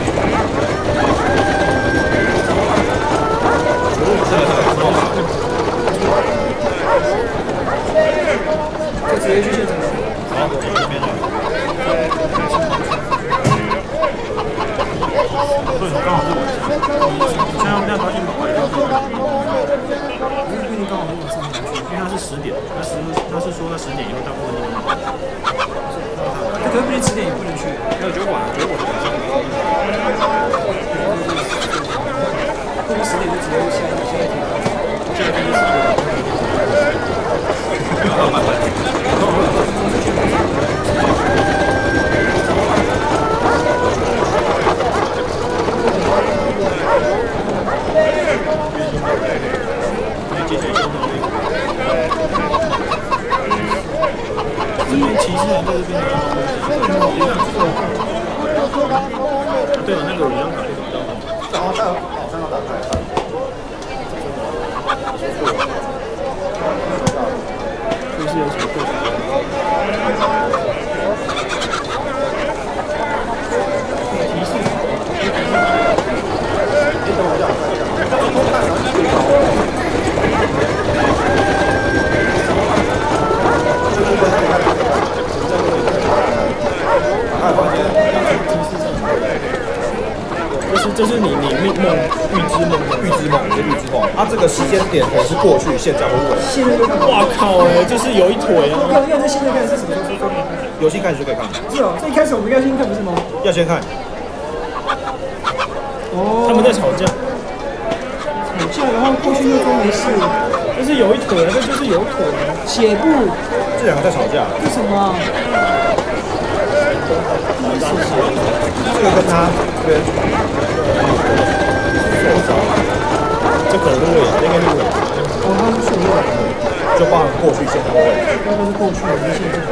就直接去现场。 好，我这边了。 对，刚好是晚上。现在要不要先把白掉？ 不一定刚好是晚上。 因为他是十点，他十他是说他十点以后大部分都能跑。 他可能不定十点也不能去。 没有，觉得晚了，觉得我晚上。 或者十点就直接下一下一天。 下一天就十点。 慢慢慢。 这边骑士在这边。对了，那个五张卡那个比较好。 然后再好像要打开。 就是有什么特殊？提示。 你等我一下，偷偷看，然后去搞。这部分可以看，这个可以看。打开房间，提示上。 就是就是你你梦梦预知梦的预知梦，就预知梦。它这个时间点可能是过去、现在或未来。 现在就看。 哇靠哎，就是有一腿啊！ 要要在现在看是什么时候说说看？ 游戏开始就可以看。 是哦，这一开始我们要先看不是吗？ 要先看。 哦。 他们在吵架。 吵架，然后过去又说没事。 就是有一腿啊，这就是有腿啊。 血布。 这两个在吵架。 为什么？ 这个跟他这边受伤， 这可能是未来，应该是未来。 哦，他是属于未来的， 就包含过去、现在、未来。 那个是过去，不是现在。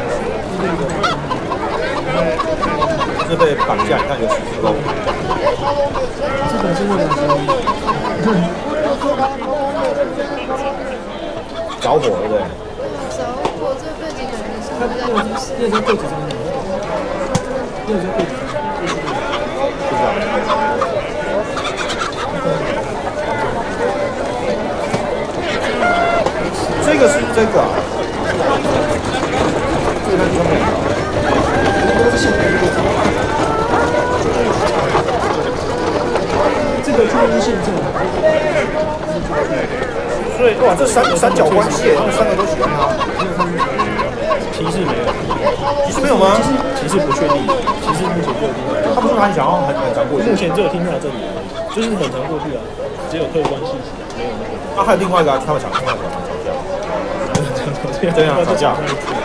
是被绑架，你看有十字钩。 这本是未来交易。 着火，对不对？ 着火，这背景可能是他在那个是那是柜子上面，那是柜子上面。 不知道。这个是这个啊，这个上面。 这个是现在的柜子。这个就是现在。 所以哇，这三三角关系，他们三个都喜欢他。 提示没有， 提示没有吗？ 提示不确定，提示目前只有听到。 他不是说他想要很很常过去？ 目前只有听到这里而已，就是很常过去啊，只有客观信息，没有那个。 啊，还有另外一个啊，他们想他们想吵架。对啊，吵架。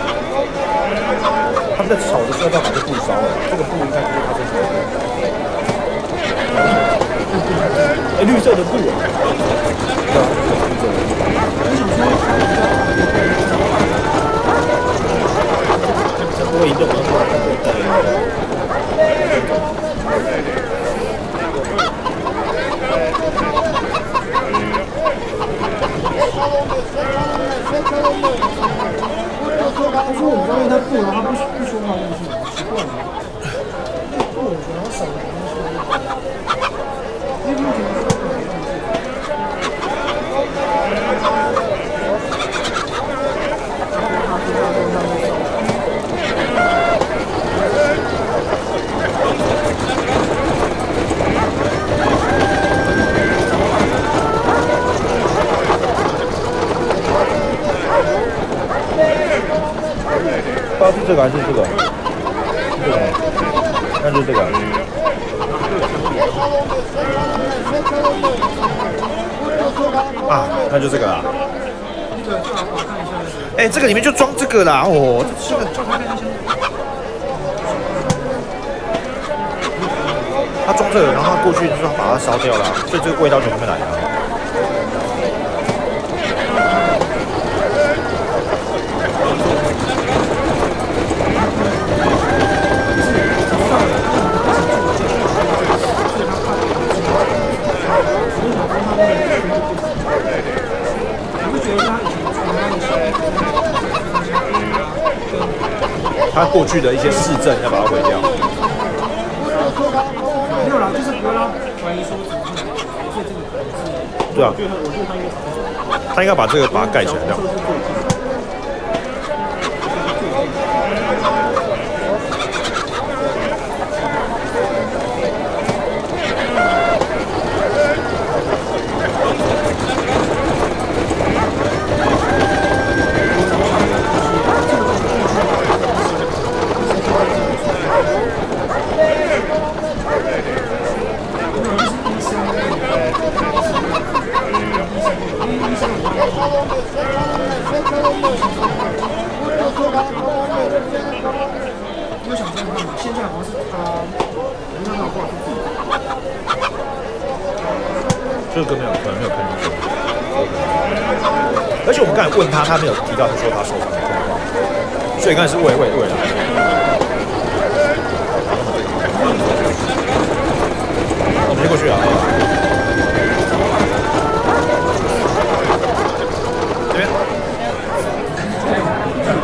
他们在吵的时候要把这布烧了，这个布应该就是他身上的布。 哎，绿色的布啊。 对啊，绿色的布。 我想说， 我移动了， 他说我们刚刚他不，然后他不不说话，就是奇怪了。不，我觉得少了东西。那边觉得。 不知道是这个还是这个？是这个吗？那就是这个。啊，那就这个啦。 那个就我看一下。 哎，这个里面就装这个啦，哦，这个叫他看一下。 他装这个，然后他过去就是把它烧掉了，所以这个味道从那边来的。他过去的一些市政要把它毁掉。 没有啦，就是不要让怀疑说怎么会，所以这个可能是。 对啊。 我觉得我觉得他应该他应该把这个把它盖起来掉。 我想说，现在好像是他，我看到挂是自己。 这个没有，可能没有看进去。而且我们刚才问他，他没有提到他说他受伤的状况，所以刚才是喂喂喂了。我们先过去啊。这边。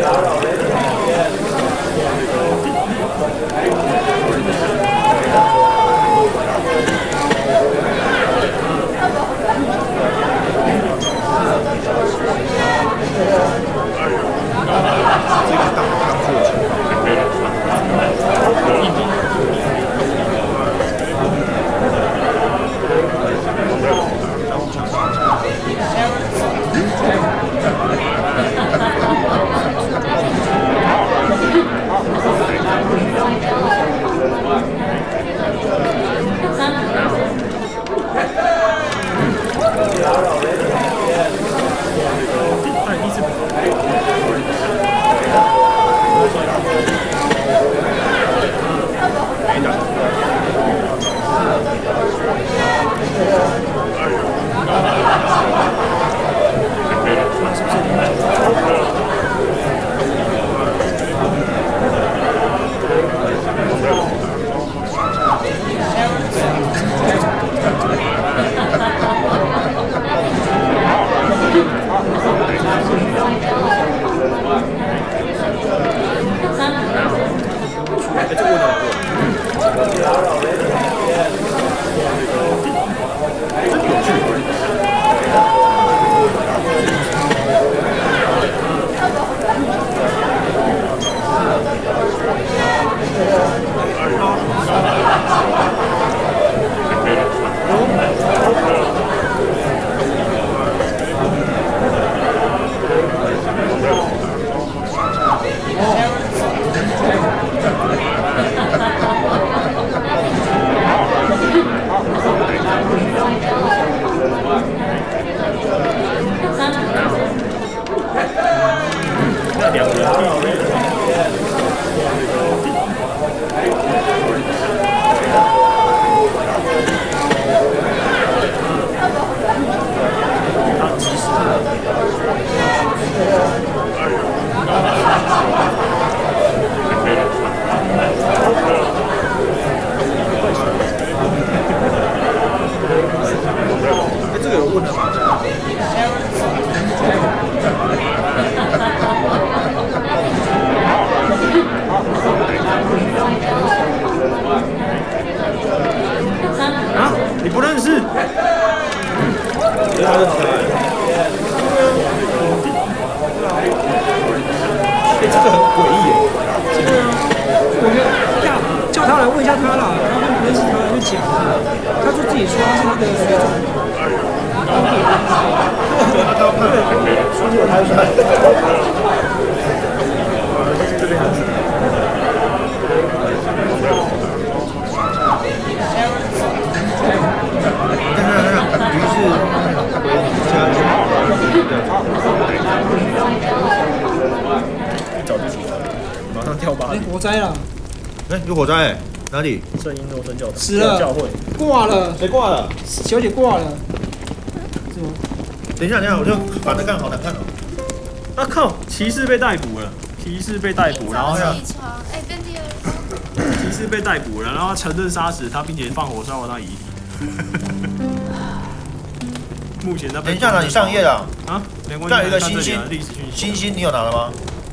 有火灾、欸，哪里？ 圣婴诺森教堂死了， 教会挂了， 谁挂了？ 小姐挂了，是吗？ 等一下，等一下，我就反着看，好难看哦。 啊靠！骑士被逮捕了，骑士被逮捕，然后呀， 哎，变第二。 骑士被逮捕了，然后他承认杀死他，并且放火烧了他遗体。目前他等一下呢，你上页了啊？没关系， 这有一个星星， 历史讯息， 星星你有拿了吗？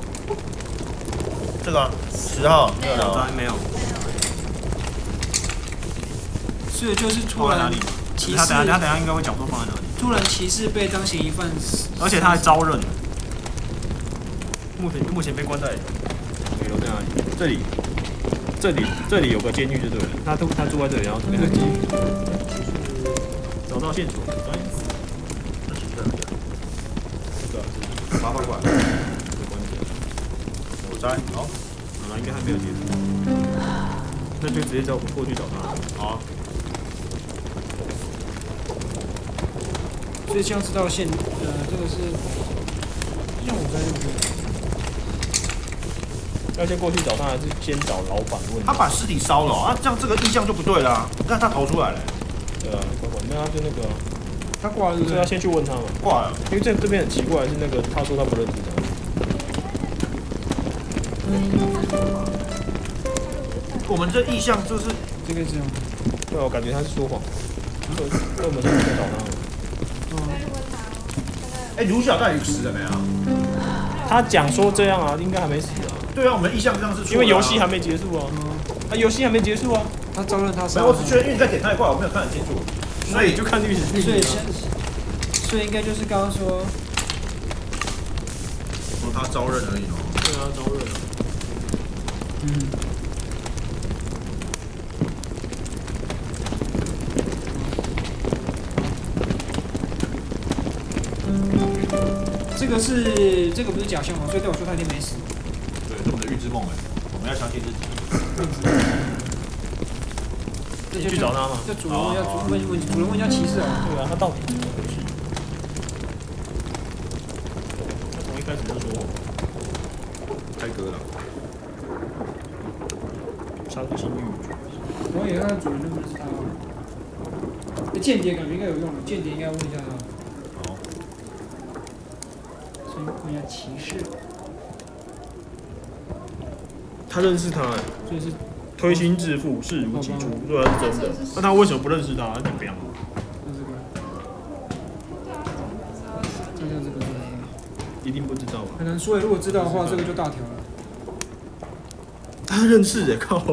这个啊十号你有拿吗？ 没有。 所以就是突然放在哪里？ 骑士， 他等下他等下应该会讲说放在哪里。 突然骑士被当嫌疑犯， 而且他还招认。目前目前被关在有在哪里？这里，这里这里有个监狱就对了。他住他住在这里，然后这边有监狱。找到线索，哎， 那行在哪里？ 这个是麻烦过来。 关键。 火灾，好， 好了，应该还没有结束。那就直接叫过去找他。好。 所以像这道线，呃，这个是像我在那边。 要先过去找他，还是先找老板问？ 他把尸体烧了啊，这样这个印象就不对了、啊。你看他逃出来了、欸。 对啊，那他就那个， 他挂了， 所以要先去问他嘛。 挂了， 因为这这边很奇怪，是那个他说他不认识他。 我们这意向就是这个这样。 对啊，我感觉他是说谎。所以我们现在在找他。 嗯。 哎、欸，卢小到底死了没啊？ 他讲说这样啊，应该还没死啊。 对啊，我们意向上是错的啊因为游戏还没结束啊。啊，游戏还没结束啊。 他招认他没杀有，我只确认，因为你在点太快，我没有看得清楚， 所以就看历史剧所以情啊。 所以应该就是刚刚说， 说他招认而已哦。 对啊，招认啊。 嗯，这个是这个不是假象吗？所以对我说他一定没死。 对，是我们的预知梦哎，我们要相信自己。 这你去找他嘛。 就主人问一下，主问问主人问一下骑士啊。 对啊，他到底怎么回事？他从一开始就说开歌了。 伤心欲绝。 我也看主人认不认识他。间谍感觉应该有用的，间谍应该问一下他。 好。 所以问一下骑士。 他认识他哎、 所以是推心置腹，视如己出，对啊是真的。那他为什么不认识他？他怎么样？ 就这个。这就这个这个。 一定不知道吧？ 很难说，如果知道的话，这个就大条了。 他认识的靠。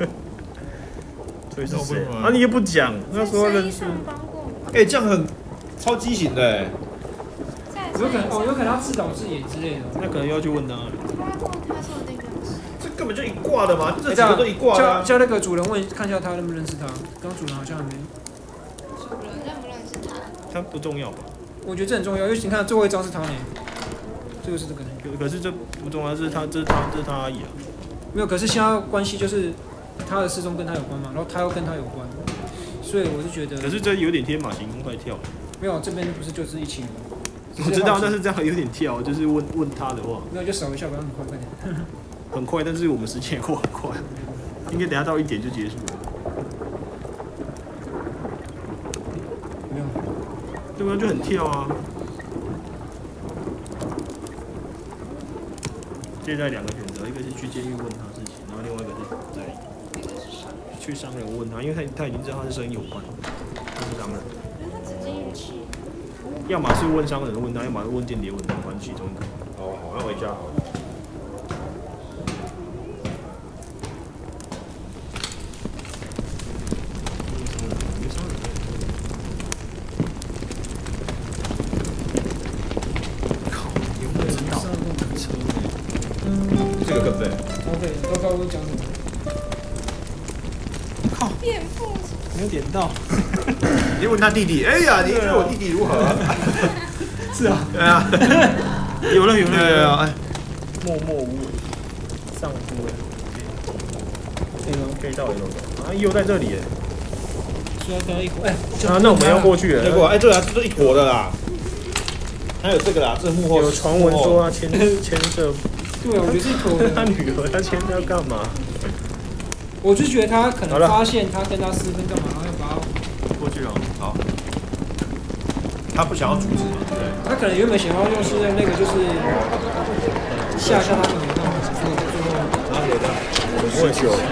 所以是谁？啊，你也不讲，那时候认识。 哎，这样很超畸形的哎。 有可能哦，有可能他自导自演之类的。 那可能要去问他。 他过他说的那个是。 这根本就一挂的嘛，这几个都一挂的、啊。 叫叫那个主人问看一下他认不认识他，刚主人好像还没。 主人认不认识他？ 他不重要吧？ 我觉得这很重要，因为你看最后一张是他呢，这个是这个呢。 可是这不重要，是他这是他这是他而已啊。 没有，可是现在关系就是他的失踪跟他有关嘛，然后他又跟他有关，所以我是觉得。 可是这有点天马行空，快跳了。 没有，这边不是就是一起吗？ 我知道，但是这样有点跳，就是问问他的话。 没有，就扫一下，不要很快，快点。 很快，但是我们时间也过很快，应该等下到一点就结束了。 没有， 对吧？就很跳啊。现在两个选择，一个是去监狱问他事情，然后另外一个是在去商人问他，因为他他已经知道他是生意有关，他是商人。 他只进运气。 要么是问商人问他，要么是问间谍问他，反正其中一个。 好好，那回家好了。这个可不对。 超费，都知道我讲什么。 靠！ 垫付。 没有点到。 你问他弟弟，哎呀，你觉得我弟弟如何？ 是啊。 对啊。 有了有了对啊，哎。 默默无闻，上夫了。可以吗？可以到 L 了。啊，又在这里耶。 需要得一口，哎。 啊，那我们要过去了。 结果，哎，对啊，这是一坨的啦。还有这个啦，这是幕后有传闻说他牵牵涉。 对啊，我觉得这坨的。 他女儿，他牵涉要干嘛？ 我就觉得他可能发现他跟他私奔干嘛，然后要把他过去了。 好。他不想要阻止嘛？对。 他可能原本想要用是那个就是吓吓他们，然后最后最后然后有的我也有。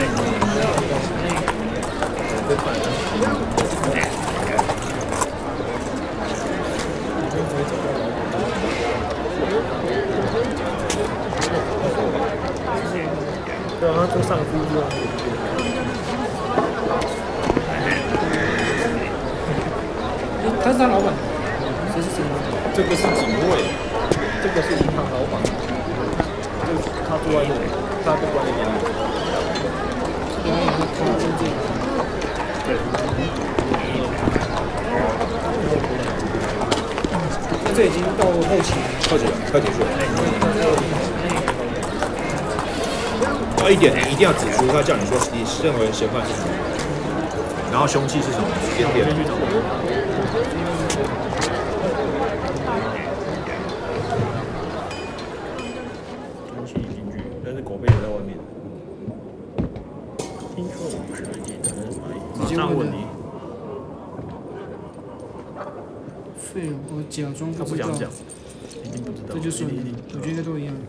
对啊，他就上夫之后。 他是他老板，谁是谁老板？ 这个是警卫， 这个是银行老板，就是他住在那里，他被关在监狱。 对啊，他跟这个。 对。 那这已经到后期了。 后期了，快结束了。要一点，你一定要指出他叫你说你认为嫌犯是什么，然后凶器是什么，点点。 凶器已经去，但是狗被留在外面。听说我不是很简单，马上问你。 废了，我假装他不想讲，一定不知道。 这就算了，我觉得应该都一样。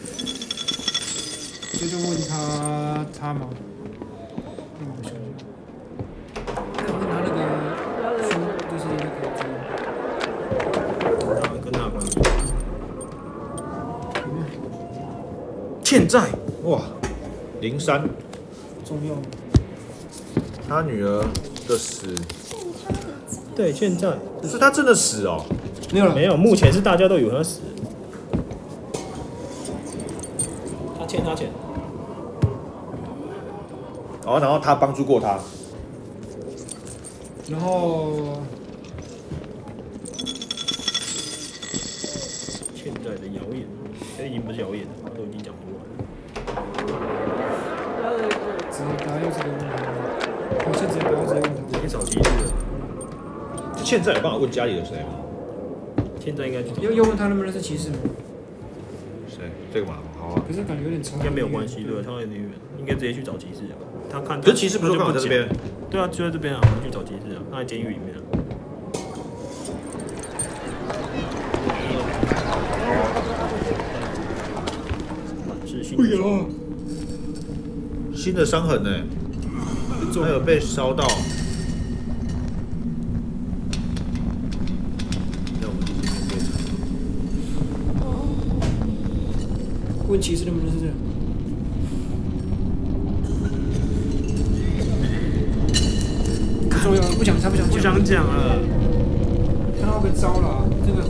这就问他他吗？那我想想，问他那个书，就是那个跟他跟他关系。 欠债， 哇，零三， 重要。 他女儿的死， 对，欠债。 是他真的死哦？ 没有了， 没有，目前是大家都以为他死。他欠他钱。 哦，然后他帮助过他。 然后欠债的谣言，这已经不是谣言了，他都已经讲出来了。 直接答又这个问题，我现在直接不要这个问题。 直接找机制了。 欠债有办法问家里的谁吗？ 欠债应该去找。 又又问他能不能是骑士吗？ 谁？这个嘛，好啊。 可是感觉有点长。 应该没有关系，对，他有点远，应该直接去找骑士啊。他看， 可是骑士不是刚好在这边？ 对啊，就在这边啊，我们去找骑士啊，他在监狱里面啊。是新的伤痕， 新的伤痕呢？还有被烧到。那我们继续面对它。 问骑士能不能是这样？不重要，不讲他不想不想讲了。 看到个招了，这个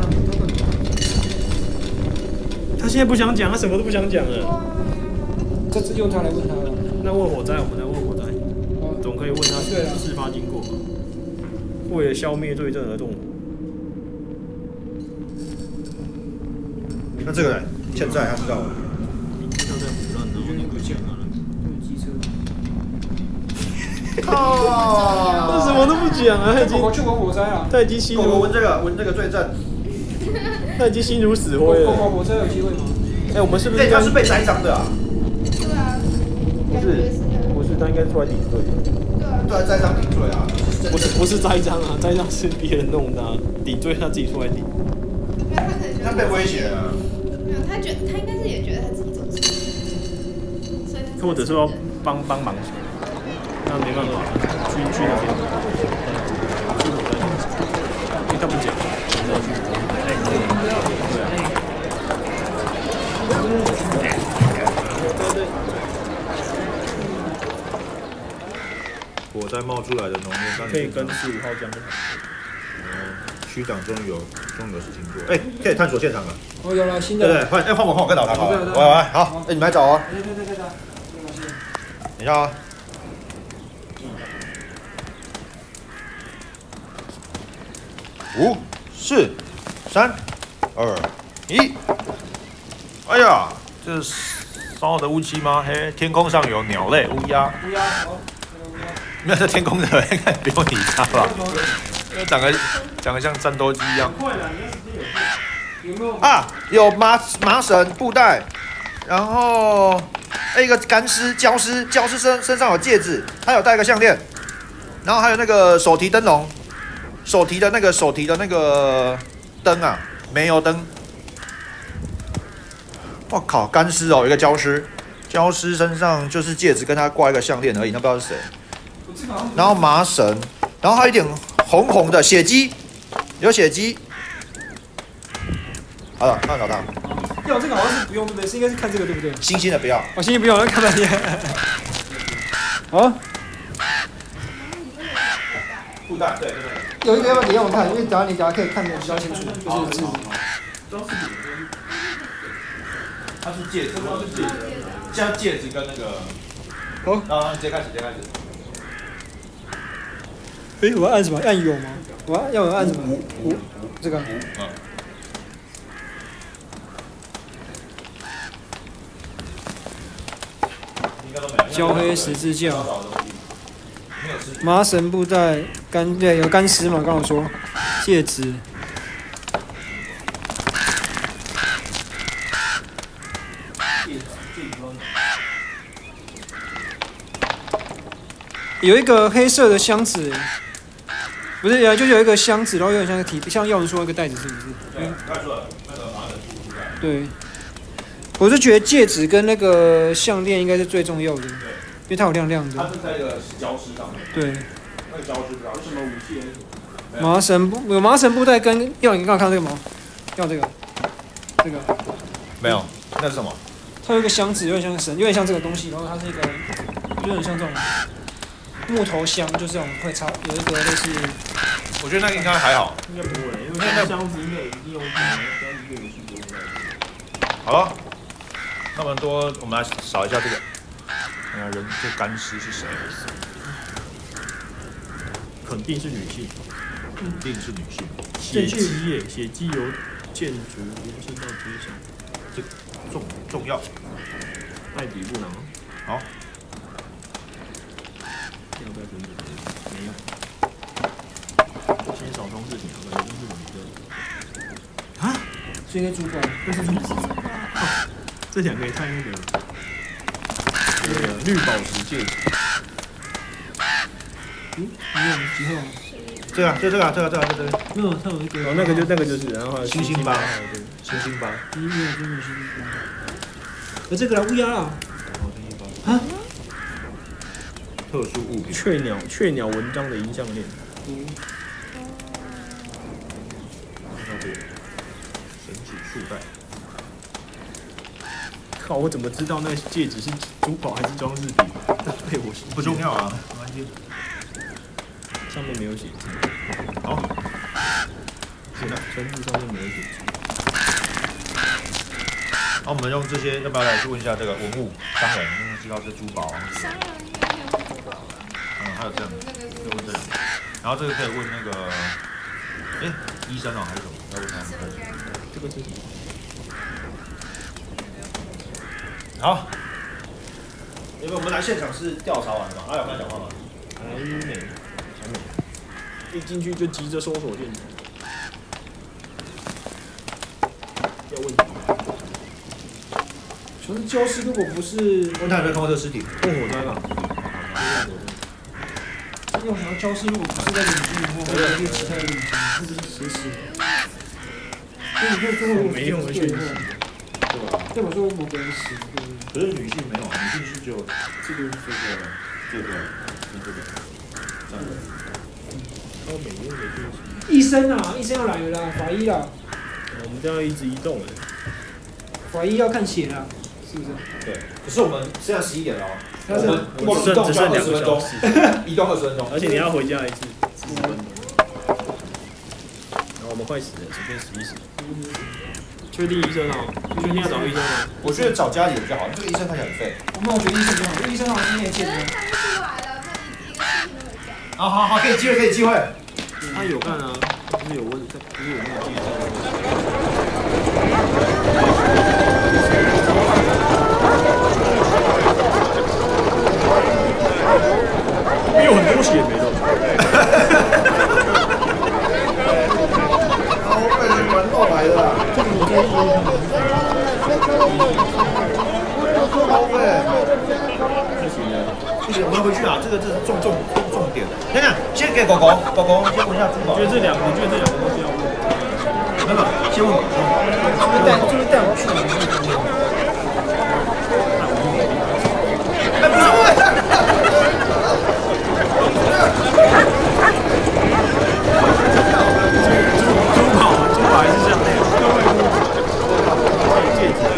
他现在不想讲，他什么都不想讲了。 这次用他来问他了。 那问火灾，我们再问火灾，总可以问他事发经过吧？为了消灭对阵而动武。 那这个人欠债，他知道吗？ 他在胡乱，然后你不讲啊？ 机车。 啊！ 他什么都不讲啊！他已经我去玩火灾了。 他已经心狗狗如闻这个，闻这个最正。 他已经心如死灰狗了。 狗火车有机会吗？ 哎，我们是不是？ 对，他是被栽赃的啊。 对啊， 不是，不是，他应该是出来顶罪。 对啊， 对啊，栽赃顶罪啊。 不是，不是栽赃啊，栽赃是别人弄的啊，顶罪他自己出来顶。 没有他可能就他被威胁了。 没有，他觉他应该是也觉得他自己做错，所以他或者是要帮帮忙，那没办法，去去那边，去火灾，因为他不讲，你知道去。对啊。对对。 火灾冒出来的浓烟， 可以跟十五号讲。 区长终于有终于有事情做，哎、欸，可以探索现场了。 哦，有了新的。 对对，换哎换我换我跟导他，好， 对对对来来好，哎、欸、你们来找哦。 对对对对对。 等一下啊。五、四、三、二、一。哎呀，这是烧的乌漆吗？嘿，天空上有鸟类，乌鸦。 乌鸦，好。 没有在天空的，应该不用理它吧？长得长得像战斗机一样。 有没有啊？有麻麻绳、布袋，然后一个干尸、焦尸，焦尸身身上有戒指，他有戴个项链，然后还有那个手提灯笼，手提的那个手提的那个灯啊，煤油灯。我靠，干尸哦，有一个焦尸，焦尸身上就是戒指跟他挂一个项链而已，那不知道是谁。然后麻绳，然后还有一点红红的血迹，有血迹。好了，那找他。 要这个好像是不用对不对？是应该是看这个对不对？ 星星的不要。 哦，星星不用，那看半天。啊？ 布袋，对对对。 有一个要不要你让我看？因为等下你等下可以看得比较清楚，就是字。 它是戒指，它是戒指，加戒指跟那个。 好。 啊，直接开始，直接开始。 哎，我要按什么？按有吗？我要要我按什么？五，这个。 嗯。 焦黑十字架。麻绳布袋干对有干尸嘛？刚刚说。戒指。有一个黑色的箱子，不是，就是有一个箱子，然后有点像个提，像钥匙说那个袋子，是不是？ 对，盖住了那个麻绳布袋。 对，我是觉得戒指跟那个项链应该是最重要的，因为它有亮亮的。 它是在一个礁石上面。 对。 那个礁石不知道什么武器？ 麻绳布有麻绳布袋跟要你刚刚看这个吗？要这个，这个。 没有，那是什么？ 它有一个箱子，有点像神，有点像这个东西，然后它是一个，有点像这种木头箱，就是这种会插有一个类似。 我觉得那个应该还好， 应该不会，因为那个箱子应该一定有可能跟一个游戏不应该。 好了，那么多，我们来扫一下这个，看看人这干尸是谁？ 肯定是女性， 肯定是女性。 血迹耶，血迹由建筑延伸到街上， 这重重要。 艾迪布朗。 好。 要不要跟着？没有。先扫装饰品啊，感觉都是女的。啊？ 所以那主管那是女士。 这两个也太那个了。那个绿宝石戒指。 嗯，没有几号？ 这个，就这个，这个，这个，这个。 没有，它有一个。 哦，那个就那个就是，然后星星吧， 对， 星星吧。 没有，真的星星吧。而这个来乌鸦啦。 哦，星星吧。 啊？ 特殊物品。 雀鸟，雀鸟文章的银项链。 嗯。 看这个神奇束带。 靠！我怎么知道那戒指是珠宝还是装饰品？被我不重要啊，没关系。 上面没有写字。 好。 是的，绳子上面没有写字。 那我们用这些，要不要来去问一下这个文物商人？因为知道这珠宝啊。 商人应该没有珠宝吧？ 嗯，还有这样，就问这个。然后这个可以问那个，哎，医生哦还是什么？要问他们。 这个是什么？ 好，因为我们来现场是调查完了嘛，阿有跟他讲话吗？ 还没，还没。一进去就急着搜索现场。要问什么？ 可是焦尸如果不是， 问他有没有看过这个尸体？ 问火灾吧。 因为我想要焦尸如果不是在领域或者是其他的领域，或者是实时。所以你看最后没用的讯息。 对吧？ 代表说某个人死，对不对？ 可是女性没有，女性是只有这个、这个、这个跟这个这样的。 超没用的讯息。 医生啊，医生要来了啦，法医啦。 我们这样一直移动的。 法医要看血啦，是不是？ 对。可是我们现在十一点了哦， 我们我们移动只剩两个小时， 移动二十分钟， 而且你要回家一次四十分钟。然后我们快死了，随便死一死。确定医生哦？你确定要找医生吗？ 我觉得找家里比较好，这个医生看起来很废。 我们我觉得医生比较好，因为医生好像是内线的。 看不出来了，那一一个事情都没干。 好好好，给你机会，给你机会。 他有干啊，不是有问，不是有那个记者。没有很多血没了。 好，被人玩过来的啦。 这个我建议高费，不行的，不行，我们回去啊，这个这是重重重点。等等，先给狗狗，狗狗先闻一下珠宝。 我觉得这两个，我觉得这两个东西要问。 没有，先问狗狗。 就是带就是带我去。 哎，不是问。 珠宝，珠宝还是像那样。戒指。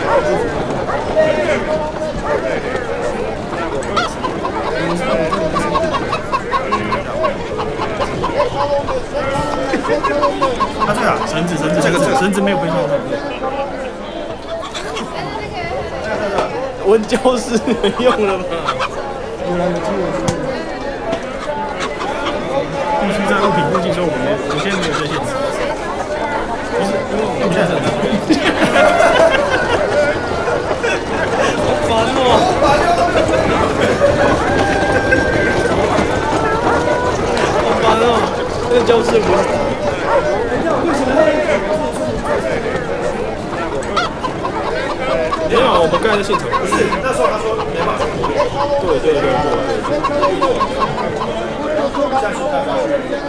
啊，对啊， 绳子，绳子，这个这个绳子没有被弄到。温胶是没用了吧？ 有来有去有去。 必须在物品附近说，我们没，我现在没有这限制。不是，因为我们现在很好烦哦！好烦哦！那个教室不是。 哎，那为什么会？ 没有，我们盖在现场。 不是，那时候他说没办法。 对对对对对。 下去看看。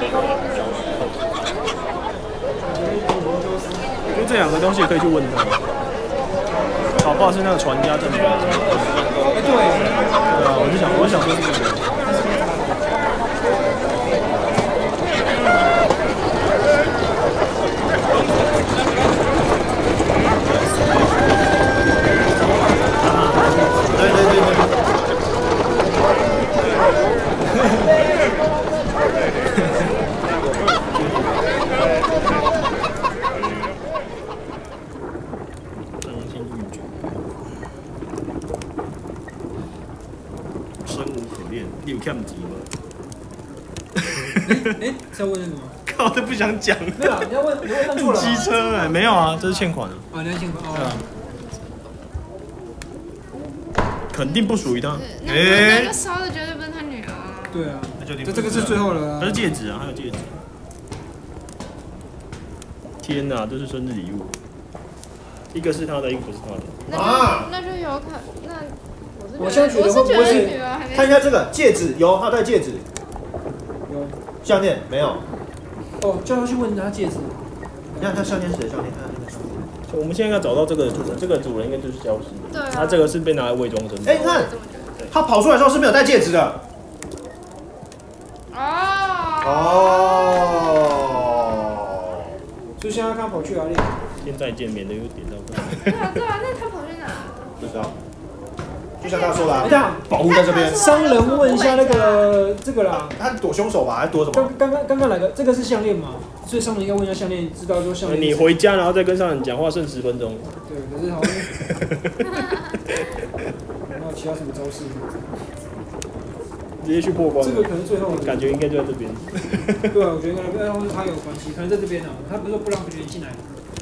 我觉得这两个东西也可以去问他。搞不好是那个船家证明。 哎，对。 对啊，我就想，我就想说这个。 生无可恋，你有看不及吗？ 哎，在问那个吗？ 靠，这不想讲。 没有啊，你要问，你问问错了。 机车哎，没有啊，这是欠款的。 啊，你要欠款对啊哦。 肯定不属于他。 那哎那个烧的绝对不是他女儿啊。 对啊， 那就这这个是最后了啊。 它是戒指啊，还有戒指。天哪，这是生日礼物。一个是他的，一个不是他的。 那啊就那就有可那我现在觉得我是觉得会不会是女儿还没看一下这个戒指，有，他戴戒指， 有项链没有？ 哦，叫他去问他戒指。 你看他项链是谁？项链，看他那个项链。 我们现在要找到这个主人，这个主人应该就是消失的。 对啊。 他这个是被拿来伪装身份。 哎，你看他跑出来的时候是没有戴戒指的。 哦。 哦。 就现在看跑去哪里？ 现在见面的有点到。 对啊对啊，那他跑去哪？ 不知道。就像他说的、啊， 哎，这样保护在这边。 商人问一下那个这个啦。 他躲凶手吧，还是躲什么？ 刚刚刚刚刚来的这个是项链吗？所以商人应该问一下项链，知道说项链。 你回家然后再跟商人讲话，剩十分钟。 对，可是好像。有没有其他什么招式？ 直接去破关。 这个可能最后感觉应该就在这边。 对啊，我觉得跟跟他有关系，可能在这边呢、啊。他不是说不让别人进来。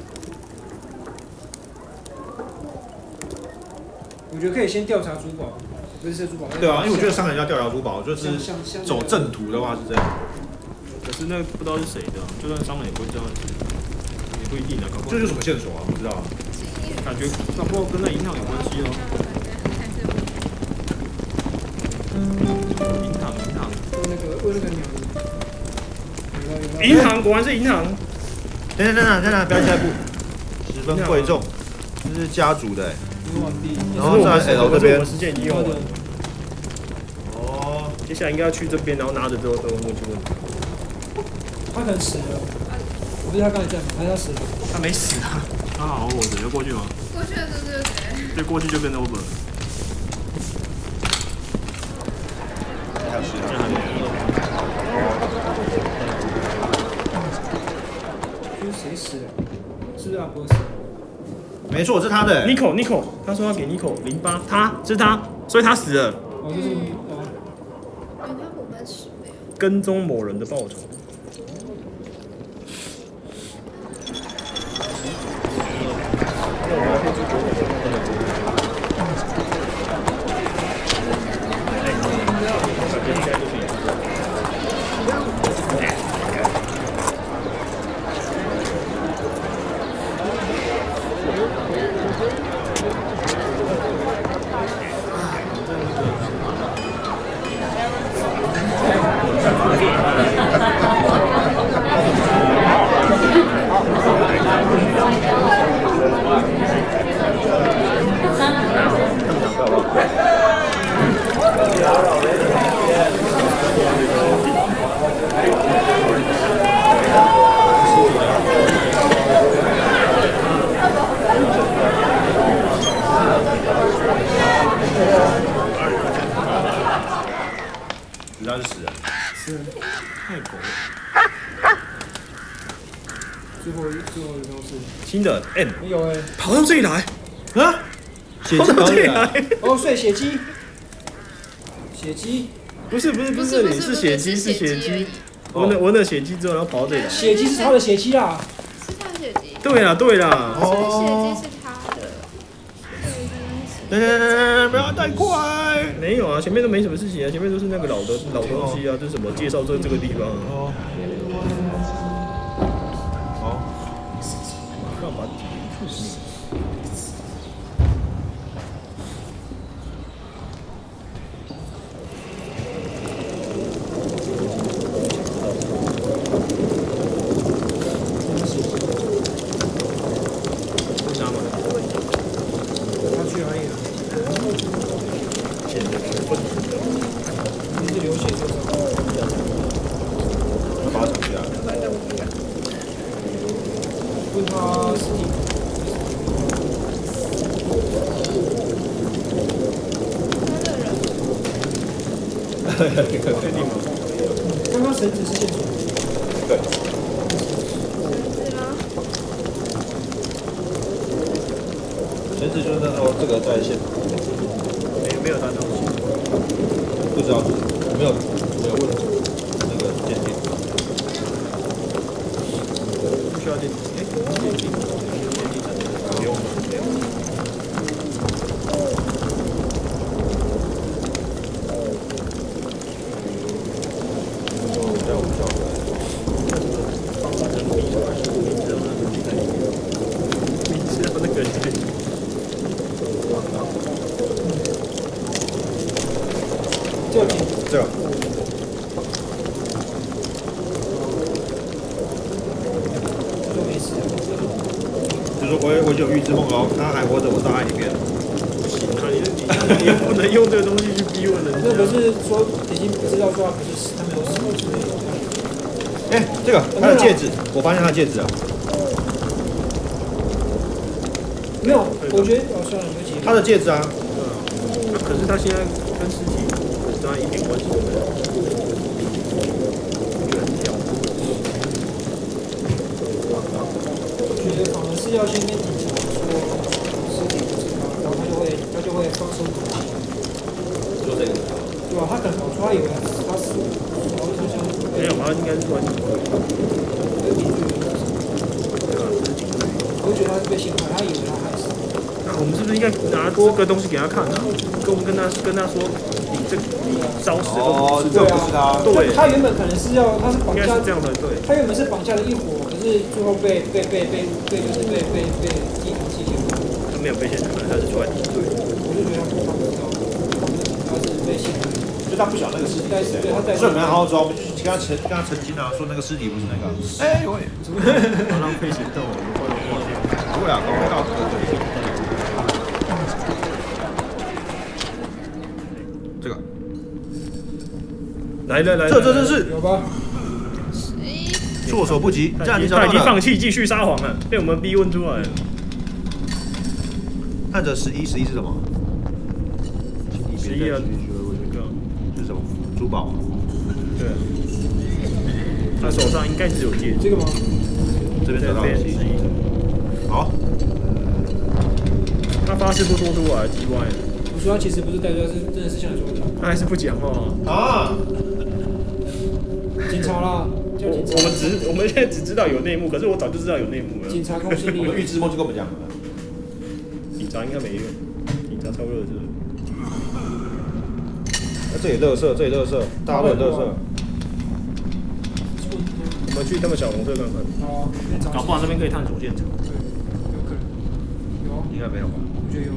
我觉得可以先调查珠宝，不是珠宝。 对啊，因为我觉得商人要调查珠宝，就是走正途的话是这样。 可是那不知道是谁的、啊，就算商人也不会知道是谁，也不一定啊，搞不好。 这就是什么线索啊？不知道啊。 感觉搞不好跟那银行有关系哦。银行，银行。 那个问那个鸟。 银行果然是银行。 等等等等等等，不要下一步，十分贵重，这是家族的、欸。然后在 L 这边， 我们时间已经用完了。哦，接下来应该要去这边，然后拿着之后都过去问。 他可能死了，不是他刚才在吗？还是他死了？ 他没死啊，他好好活着，要过去吗？ 过去的时候就是谁？ 对，过去就变 over 了。 还有十这样还没有。 就是谁死了？是不是阿波死了？ 没错，是他的、欸。 Nico Nico， 他说要给 Nico 零八，他是他，所以他死了。 哦，就是哦。 原来我们死没有。 跟踪某人的报酬。 他是死人， 是太狗了。 最后一最后一个是新的 M 有哎， 跑到这里来啊！ 血迹跑这里来， 哦，所以血迹，血迹， 不是不是不是这里是血迹是血迹，闻了闻了血迹之后，然后跑到这里来。 血迹是他的血迹啦。 是他的血迹。 对啦对啦， 所以血迹是他的。 等等等等，不要太快。 没有啊，前面都没什么事情啊，前面都是那个老的老东西啊，就是什么介绍这这个地方啊。 哦。好。 干嘛？ 他去哪里了？ 现在是分你是流血多少？ 把他抢去啊！ 问他实体。 确定吗？ 刚刚绳子是线索。 对。绳子就是说这个在线。 没没有他东西。 知道是我没有没有问那个鉴定。 不需要鉴定，哎，鉴定，鉴定成不用不用。 在我们小学。 方法能比出来，明知道那个人在里面，明知道那个人在里面。 这个这个。 就没事。 就是说我我已经有预知梦了，他还活着，我葬在里面。 不行啊，你你你又不能用这个东西去逼问人家。 那不是说已经知道说他不是他没有死之类的。 哎、欸，这个他的戒指，我发现他的戒指了。 没有，我觉得哦，算了，对不起。 他的戒指啊。 对啊，那可是他现在跟尸体当然一点关系都没有，我觉得很屌。 我觉得反而是要先跟警察说尸体不是他，然后他就会他就会放松口气。 说这个是他。 对吧？他可能搞出他以为他死了，然后就像没有，他应该是关系。 对邻居的意思。 对吧？这是警队。 我就觉得他是被陷害，他以为他害死。 那我们是不是应该拿这个东西给他看啊？跟我们跟他跟他说，你这你烧死哦，这不是他。 对， 他原本可能是要他是绑架， 应该是这样的，对。 他原本是绑架了一伙，可是最后被被被被被就是被被被祭祭天。 他没有被陷害，他是出来顶罪。 我就觉得他不知道，他是被陷害。 就他不晓得那个尸体是谁，所以我们要好好抓，我们就跟他澄跟他澄清啊，说那个尸体不是那个。哎、欸，喂， 好浪费行动，我们快点挂掉。 不会啊，刚刚到这个， 来来来， 这这真是有吧？ 措手不及，这样你找他已经到了。 放弃继续撒谎了，被我们逼问出来了。 看着十一，十一是什么？ 十一啊， 是什么？珠宝。 对。他手上应该只有戒指。 这个吗？ 这边得到十一。好。 他发誓不说出来 ，T Y。 我说他其实不是代表，是真的是像你说的。 他还是不讲话啊。 警察啦，叫警察。 我们只我们现在只知道有内幕，可是我早就知道有内幕了。 警察公信力。 我们预知梦就跟我们讲了。 警察应该没用，警察超热的。 那这里垃圾，这里垃圾，大家都有垃圾。 我们去他们小农这看看。 好， 搞不好那边可以探索现场。 对，有可能。有。 应该没有吧？ 我觉得有。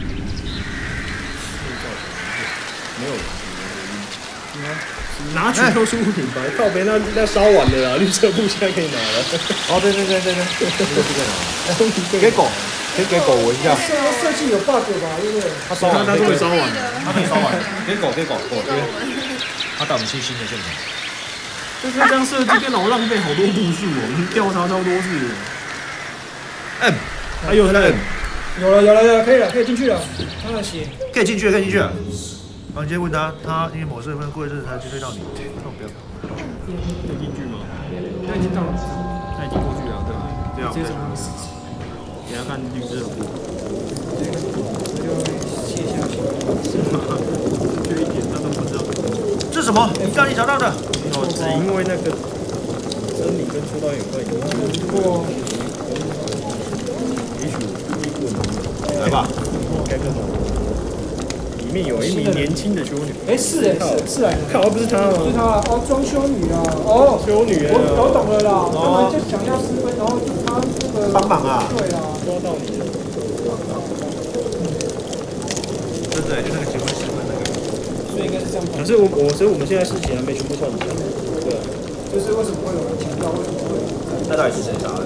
没有。有啊。拿取特殊品牌，靠边那那烧完了啦，绿色布现在可以拿了。 哦，对对对对对，这个是在哪？给狗，可以给狗闻一下。 设设计有 bug 吧？对不对？ 它烧完， 它终于烧完了， 它可以烧完。给狗，给狗，狗贴。它带我们去新的现场。 但是这样设计跟老浪费好多步数哦，我们调查超多次。 M， 还有那 M， 有了有了有了，可以了，可以进去了。看看写。 可以进去了，可以进去了。然后你直接问他，他因为某身份过一阵子才追到你，那我不要。 可以进去吗？ 他已经到了， 他已经过去了，对吧？对啊。 直接走。 给他看绿色布。 这个就卸下去。 是吗？就一点他都不知道。 这是什么？你刚你找到的？ 哦，只因为那个真理跟出道有关系。 不过， 也许一棍。 来吧。 该干嘛？里面有一名年轻的修女。 哎，是哎，是是来的。 靠，不是她吗？ 是她哦，装修女啊，哦， 修女啊， 我我懂了啦，他们就想要私分，然后就他那个帮忙啊， 对啦， 抓到你了。 真的，就那个结婚私分那个。 所以应该是这样。 可是我我所以我们现在事情还没全部串起来。对啊。 就是为什么会有人强调，为什么会有？ 那到底是谁杀的？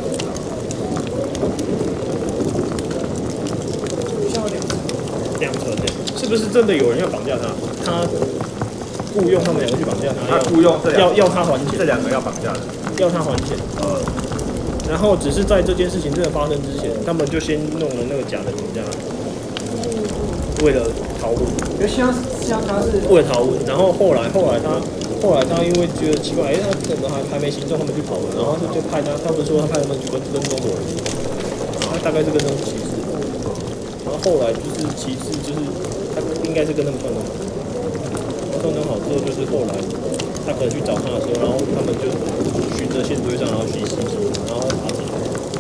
像两层。 两层的，是不是真的有人要绑架他？他雇佣他们两个去绑架他， 他雇佣这要要他还钱， 这两个要绑架的， 要他还钱。呃，然后只是在这件事情真的发生之前，他们就先弄了那个假的绑架，为了逃婚。 因为像像他是为了逃婚，然后后来后来他后来他因为觉得奇怪，哎、欸，他怎么还还没行动，他们去跑了，然后他就派他，他不是说他派他们去跟跟踪我，他大概是跟踪骑士。然后后来就是骑士，就是他应该是跟他们串通， 刚刚好之后，就是后来他可能去找他的时候，然后他们就循着线堆上，然后去洗手，然后把他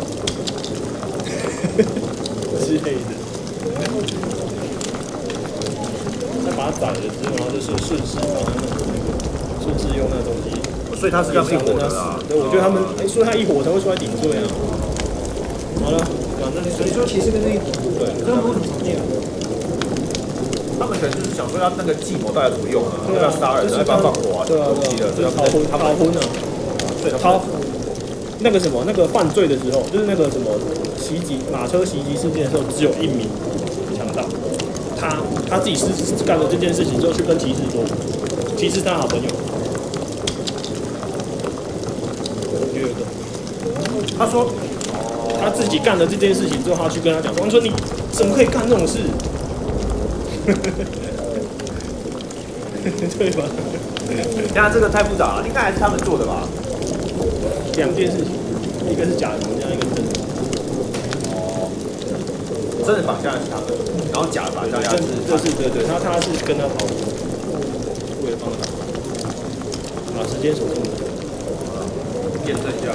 之类的。他把他宰了之后，然后就是顺势把他们那个顺势用那个东西。 所以他是这样一伙的啦。 对，我觉得他们哎，所以他一伙才会出来顶罪啊。好了，反正所以说骑士跟那一伙， 对， 这样不是很常见。 他们可能就是想说要那个计谋到底怎么用啊？要不要杀人？要不要放火啊？ 对啊， 对啊， 对啊，逃婚，逃婚啊， 对， 逃那个什么那个犯罪的时候，就是那个什么袭击马车袭击事件的时候，只有一名强盗，他他自己是干了这件事情之后去跟骑士说，骑士是他好朋友。第二个， 他说他自己干了这件事情之后，他去跟他讲说：“他说你怎么可以干这种事？”对吧？ 等下这个太复杂了，应该还是他们做的吧？ 两件事情，一个是假的绑架，一个是真的。 哦，真的绑架的是他们，然后假的绑架是这是对对，他他是跟他逃，为了帮他逃，把时间守住了， 验证一下。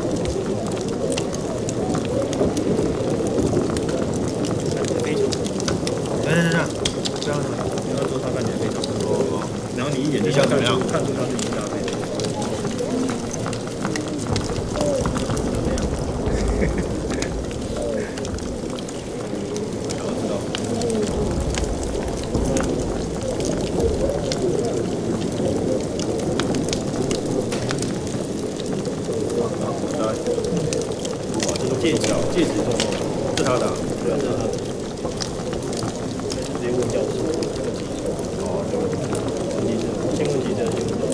非常。 等等等，这样子， 因为他说他看起来非常哦，然后你一眼就想怎么样？ 看出他是一大配。戒指，戒指中吗？ 是他的， 对啊，这是他的。直接问教授，问技师。 哦，就问技师，先问技师，先问教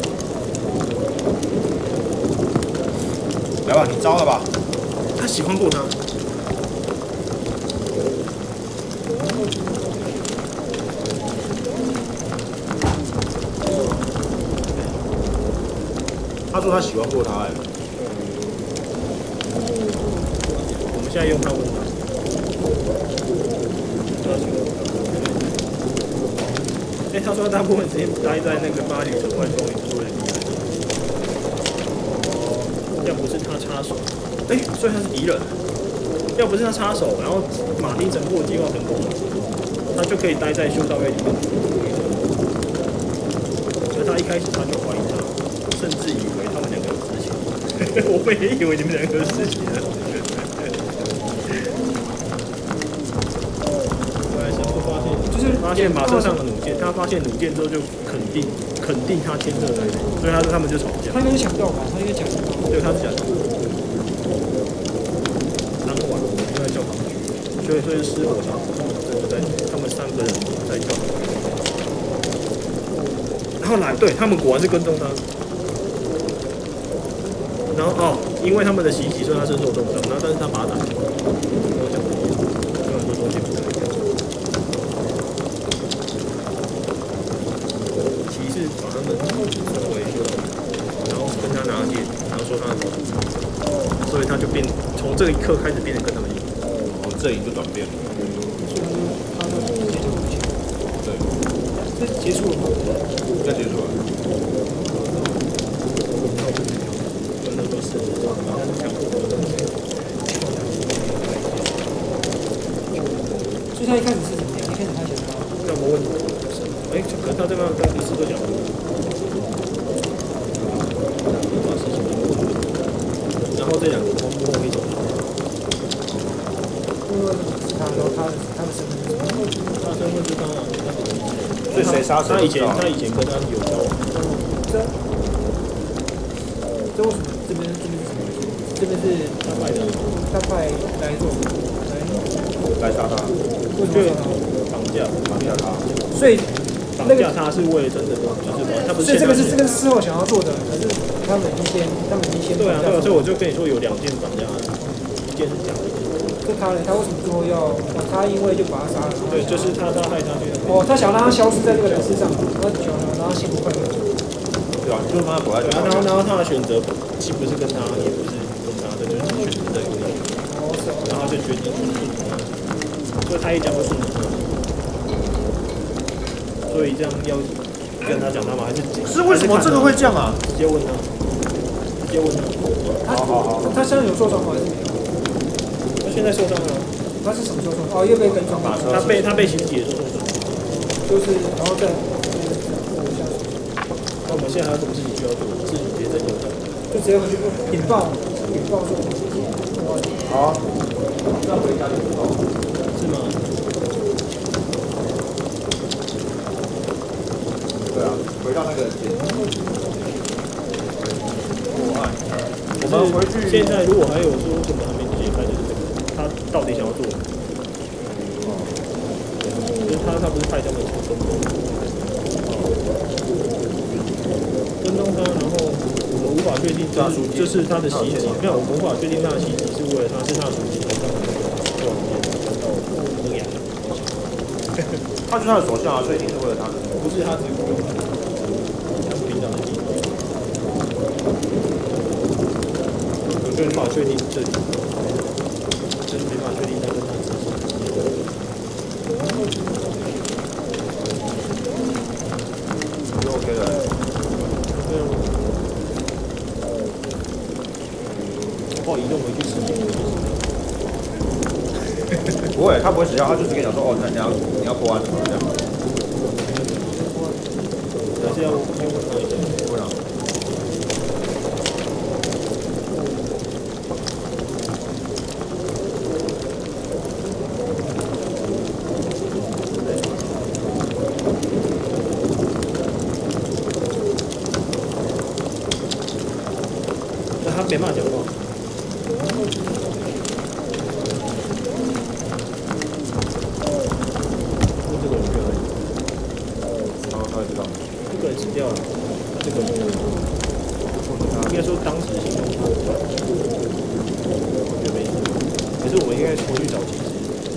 授。 来吧，你招了吧？ 他喜欢过他。 他说他喜欢过他哎。 现在用他问他，哎、欸，他说他大部分时间待在那个巴黎城外终于是为了敌人，要不是他插手，哎、欸，所以他是敌人，要不是他插手，然后马丁整部计划成功了，他就可以待在修道院里面，所以他一开始他就怀疑他，甚至以为他们两个有事情，我们也以为你们两个有事情了。发现马车上的弩箭，他发现弩箭之后就肯定肯定他牵涉在内，所以他他们就吵架。 他应该是强盗吧？他应该假强盗。 对，他是假强盗。当晚我们就在教堂区，所以所以失火场，他们就在他们三个人在教堂区。然后来，对他们果然是跟踪他。然后哦，因为他们的袭击，所以他身受重伤。然后但是他把他打死。跟我讲的一样，跟很多东西不太一样。把他们称为修道院，然后跟他拿剑，然后说他的头颅，所以他就变从这一刻开始变得跟他们一样， 哦，阵营就转变了。 所以他就直接就不行。 对， 这结束了吗？ 应该结束了。 跟他说事实上，然后他是强迫我的。 所以他一开始是怎么样？一开始他想要让我问你。哎、欸，可是他这边跟医师都讲了，把事情都问了，然后这两个都幕后黑手， 幕后是他，然后他他的身份是什么？ 他身份是他啊， 所以谁杀谁？ 他以前他以前跟他有交往， 这这为什么这边这边是什么？这边是他派的， 他派来做来杀他， 为什么要杀他？ 绑架绑架他， 所以。 绑架他是为了真的，就是他不是。 所以这个是这个是事后想要做的，可是他们已经先，他们已经先。 对啊，对啊，所以我就跟你说有两件绑架案，一件是假的，一件是真的。 这他呢？他为什么最后要？他因为就把他杀了。 对，就是他他害他这个。 哦，他想让他消失在这个人世上，他想让他幸福快乐。 对啊，就是让他活在。 然后然后他的选择既不是跟他，也不是跟他的，就是选择在跟他。 哦，是哦。 然后就决定顺从他，所以他一讲会顺从他。所以这样要跟他讲他吗？还是是为什么这个会这样啊？ 直接问他，直接问他。 好好好，他现在有受伤吗？还是没有？ 他现在受伤了。 他是什么受伤？哦，又被跟踪。 他被他被袭击的时候受伤。 就是然后再那我们现在还有什么事情需要做？自己直接在楼上， 就直接回去禀报，禀报说。 好，要回家就知道。 是吗？ 对啊，回到那个点。 我们回去。现在如果还有说什么还没解开的这个，他到底想要做什么？就是他他不是派他们去跟踪，跟踪他，然后我们无法确定这是这是他的袭击，没有，我们无法确定他的袭击是为了他是他的属性还是他的那个多少件看到能养。 他是他的手下啊，所以一定是为了他的。 不是他自己雇佣的，他是平常的技能。我就无法确定这里，就是没法确定他跟他自己。 就 OK 了。 对啊。我移动回去时间。 不会，他不会死掉，他就只跟你讲说，哦，那你要你要破案什么这样。 还是要先问他一下。 问啊。 那他没办法讲话。这个人没有。 然后他会知道。 这个人死掉了，这个人应该说当时行动他我觉得没事，可是我们应该回去找警司。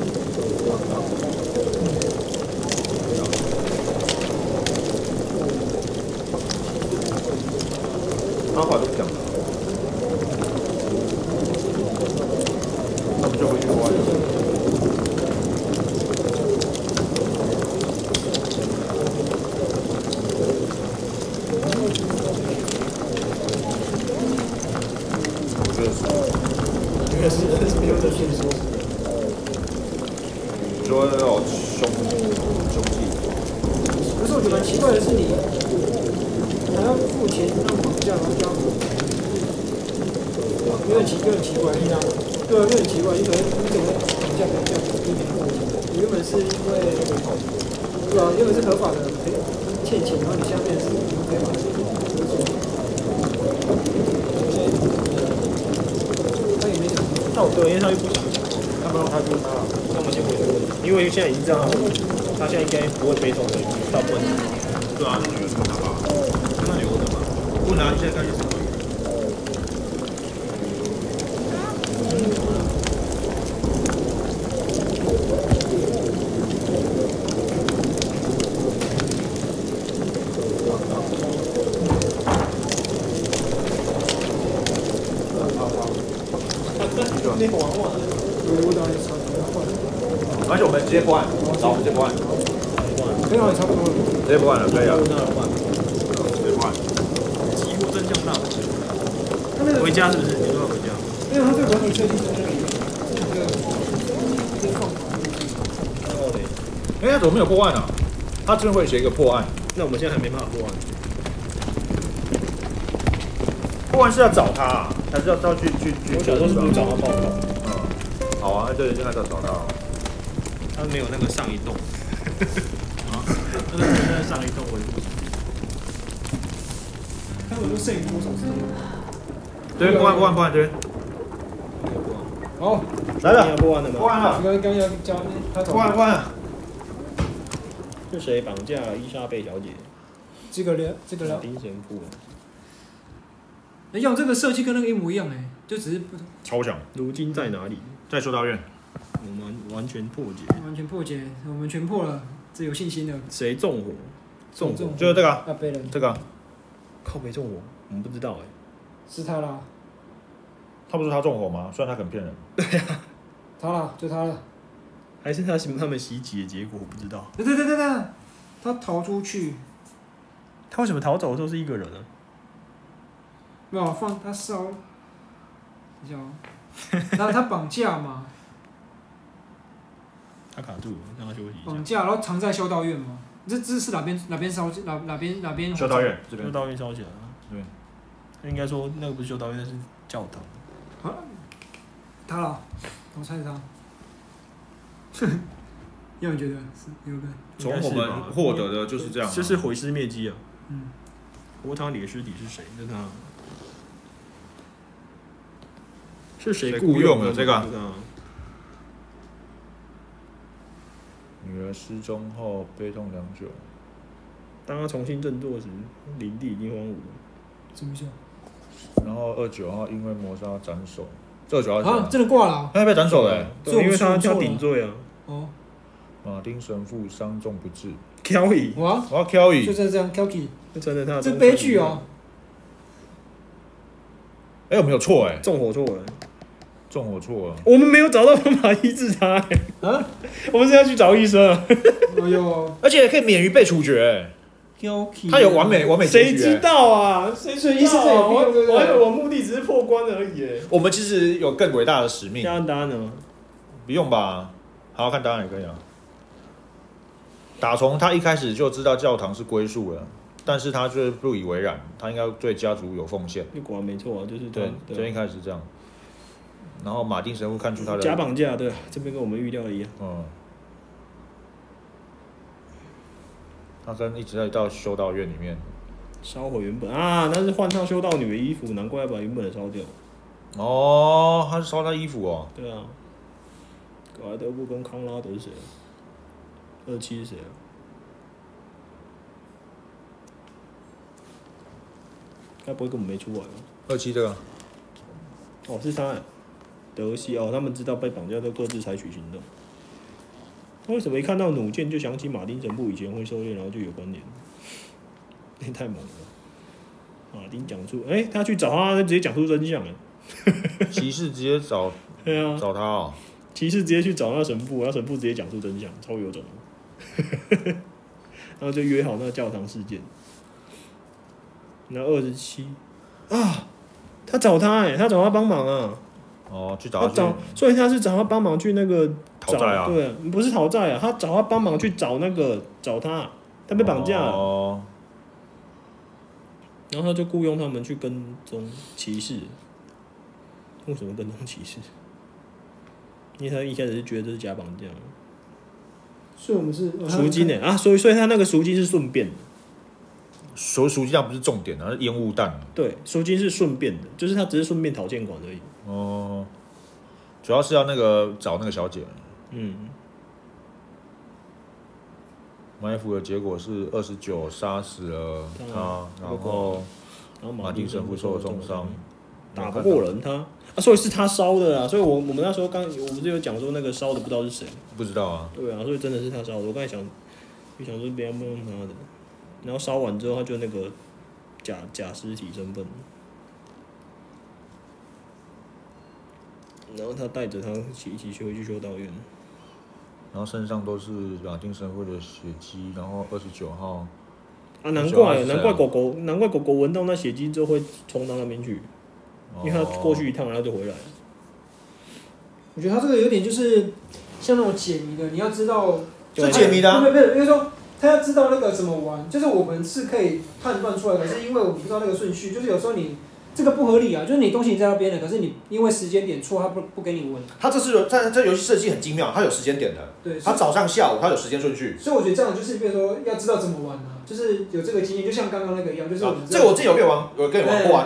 他话都不讲了，那不就回去破案了？ 应该是没有这讯说。 说要凶凶器。 可是我觉得蛮奇怪的是你，还要付钱让绑架，然后交付，有点奇，有点奇怪，你知道吗？对啊，有点奇怪，你怎么你怎么绑架别人这样一年过钱？你原本是因为对啊，原本是合法的欠钱，然后你现在变成是非法的，他也没讲。 那我对，因为他又不想讲，要不然他就他，那我们先回去问，因为现在已经这样了，他现在应该不会悲痛回去，大部分。 对啊，那女人跟他吧，跟他留着吧。问啊，现在也是可以。 那个玩玩， 我当然差不多。 而且我们直接破案，好，我们直接破案。 没有，也差不多了。 直接破案了，可以啊。 那玩， 直接破案。 几乎真相大。 他那个回家是不是？你说要回家？ 因为他这个管理设计是那个这个这放法。 哦嘞。 哎，他怎么没有破案啊？他真会写一个破案。 那我们现在还没办法破案。 破案是要找他、啊，还是要要去去去？ 我小时候是不是找他报告？ 嗯，好啊，对，现在要找他、啊。 他没有那个上一栋。啊？他在那上一栋回复。 他们说剩余多少时间？ 对，破案破案破案，对。 好， 来了， 要破案了吗？ 破案了， 刚刚要教他破案破案。 是谁绑架伊莎贝小姐？ 这个聊，这个聊。 丁神父。 哎，用这个设计跟那个一模一样哎，就只是不同。 超强。 如今在哪里？ 在修道院。 我们完全破解。 完全破解，我们全破了，这有信心的。 谁纵火？纵火就是这个、啊。 啊，被人。 这个、啊。 靠北纵火，我们不知道哎、 欸。是他啦。 他不是他纵火吗？虽然他可能骗人。 对啊。 他啦，就他了。 还是他他们袭击的结果，我不知道。 对对对对对，他逃出去， 他为什么逃走的时候是一个人呢？ 没有放他烧，你知道吗？然后他绑架嘛， 他卡住了，让他休息一下。 绑架，然后藏在修道院嘛。这这是哪边哪边烧哪哪边哪边？ 修道院这边。 修道院烧起来了。对。应该说那个不是修道院，那是教堂。 啊，他了，我猜是他。要你觉得是有个？ 从我们获得的就是这样、啊， 就是毁尸灭迹啊。 嗯。 不过他里的尸体是谁？是他。是谁雇佣的？这个、啊。女儿失踪后悲痛良久。 当他重新振作时，林地已经荒芜了。 什么意思？ 然后二九号因为谋杀斩首，这二九号啊，真的挂了、啊， 他被斩首了、欸， 对，因为他要顶罪啊。 哦。 马丁神父伤重不治。 Kelly， 哇， 我要 Kelly， 就这样 ，Kelly， 真的他这悲剧哦。 哎、欸，我们有错哎、欸， 纵火错了， 纵火错了， 我们没有找到方法医治他哎、欸，啊，我们是要去找医生啊。 哎呦， 而且可以免于被处决哎、欸。他有完美完美结局、欸， 谁知道啊？谁知道啊？我我还以为我目的只是破关而已、欸。 我们其实有更伟大的使命。 加答案呢？ 不用吧？好好看答案也可以啊。打从他一开始就知道教堂是归宿了，但是他却不以为然，他应该对家族有奉献。 你果然没错啊，就是对，最一开始这样。然后马丁神父看出他的假绑架，对，这边跟我们预料的一样。 嗯。他跟一直在到修道院里面烧毁原本啊，那是换上修道女的衣服，难怪要把原本的烧掉。 哦，他是烧他衣服哦。 对啊。格莱德布跟康拉德是谁？二七是谁啊？该不会根本没出来吧？ 二七这个？ 哦，是他、欸，德西哦，他们知道被绑架都各自采取行动。为什么一看到弩箭就想起马丁神父以前会狩猎，然后就有关联？那太猛了！马丁讲出，哎、欸，他去找他，他直接讲出真相了。 骑士直接找， 对啊， 找他哦。 骑士直接去找那神父，那神父直接讲出真相，超有种。然后就约好那个教堂事件。然后二十七啊，他找他哎、欸，他找他帮忙啊。 哦，去找他， 他找，所以他是找他帮忙去那个讨债啊？ 对，不是讨债啊，他找他帮忙去找那个找他，他被绑架了。 哦。 然后他就雇佣他们去跟踪骑士。为什么跟踪骑士？因为他一开始是觉得这是假绑架。 所以我们是赎金呢啊，所以所以他那个赎金是顺便的。 赎赎金上不是重点啊，是烟雾弹。 对，赎金是顺便的，就是他只是顺便讨欠款而已。 哦，主要是要那个找那个小姐。 嗯。 埋伏的结果是二十九杀死了他，然后然后马丁神父受了重伤， 打不过人他啊，所以是他烧的啊。所以我我们那时候刚我们就有讲说那个烧的不知道是谁。 不知道啊。 对啊，所以真的是他烧的。我刚才想，就想说别人不用他的。然后烧完之后，他就那个假假尸体身份，然后他带着他一起一起回去修道院， 然后身上都是马丁神父的血迹，然后二十九号啊，难怪难怪狗狗难怪狗狗闻到那血迹之后会冲到那边去，因为他过去一趟，然后就回来了。 我觉得他这个有点就是像那种解谜的，你要知道是解谜的、啊， 不不不，应该说。他要知道那个怎么玩，就是我们是可以判断出来，可是因为我们不知道那个顺序，就是有时候你这个不合理啊，就是你东西在那边的，可是你因为时间点错，他不不给你问。 他这是有，这这游戏设计很精妙，他有时间点的。 对， 他早上下午他有时间顺序。 所以我觉得这样就是，比如说要知道怎么玩啊，就是有这个经验，就像刚刚那个一样，就是我们、啊、 这个我自己有跟你玩，有跟你玩过啊。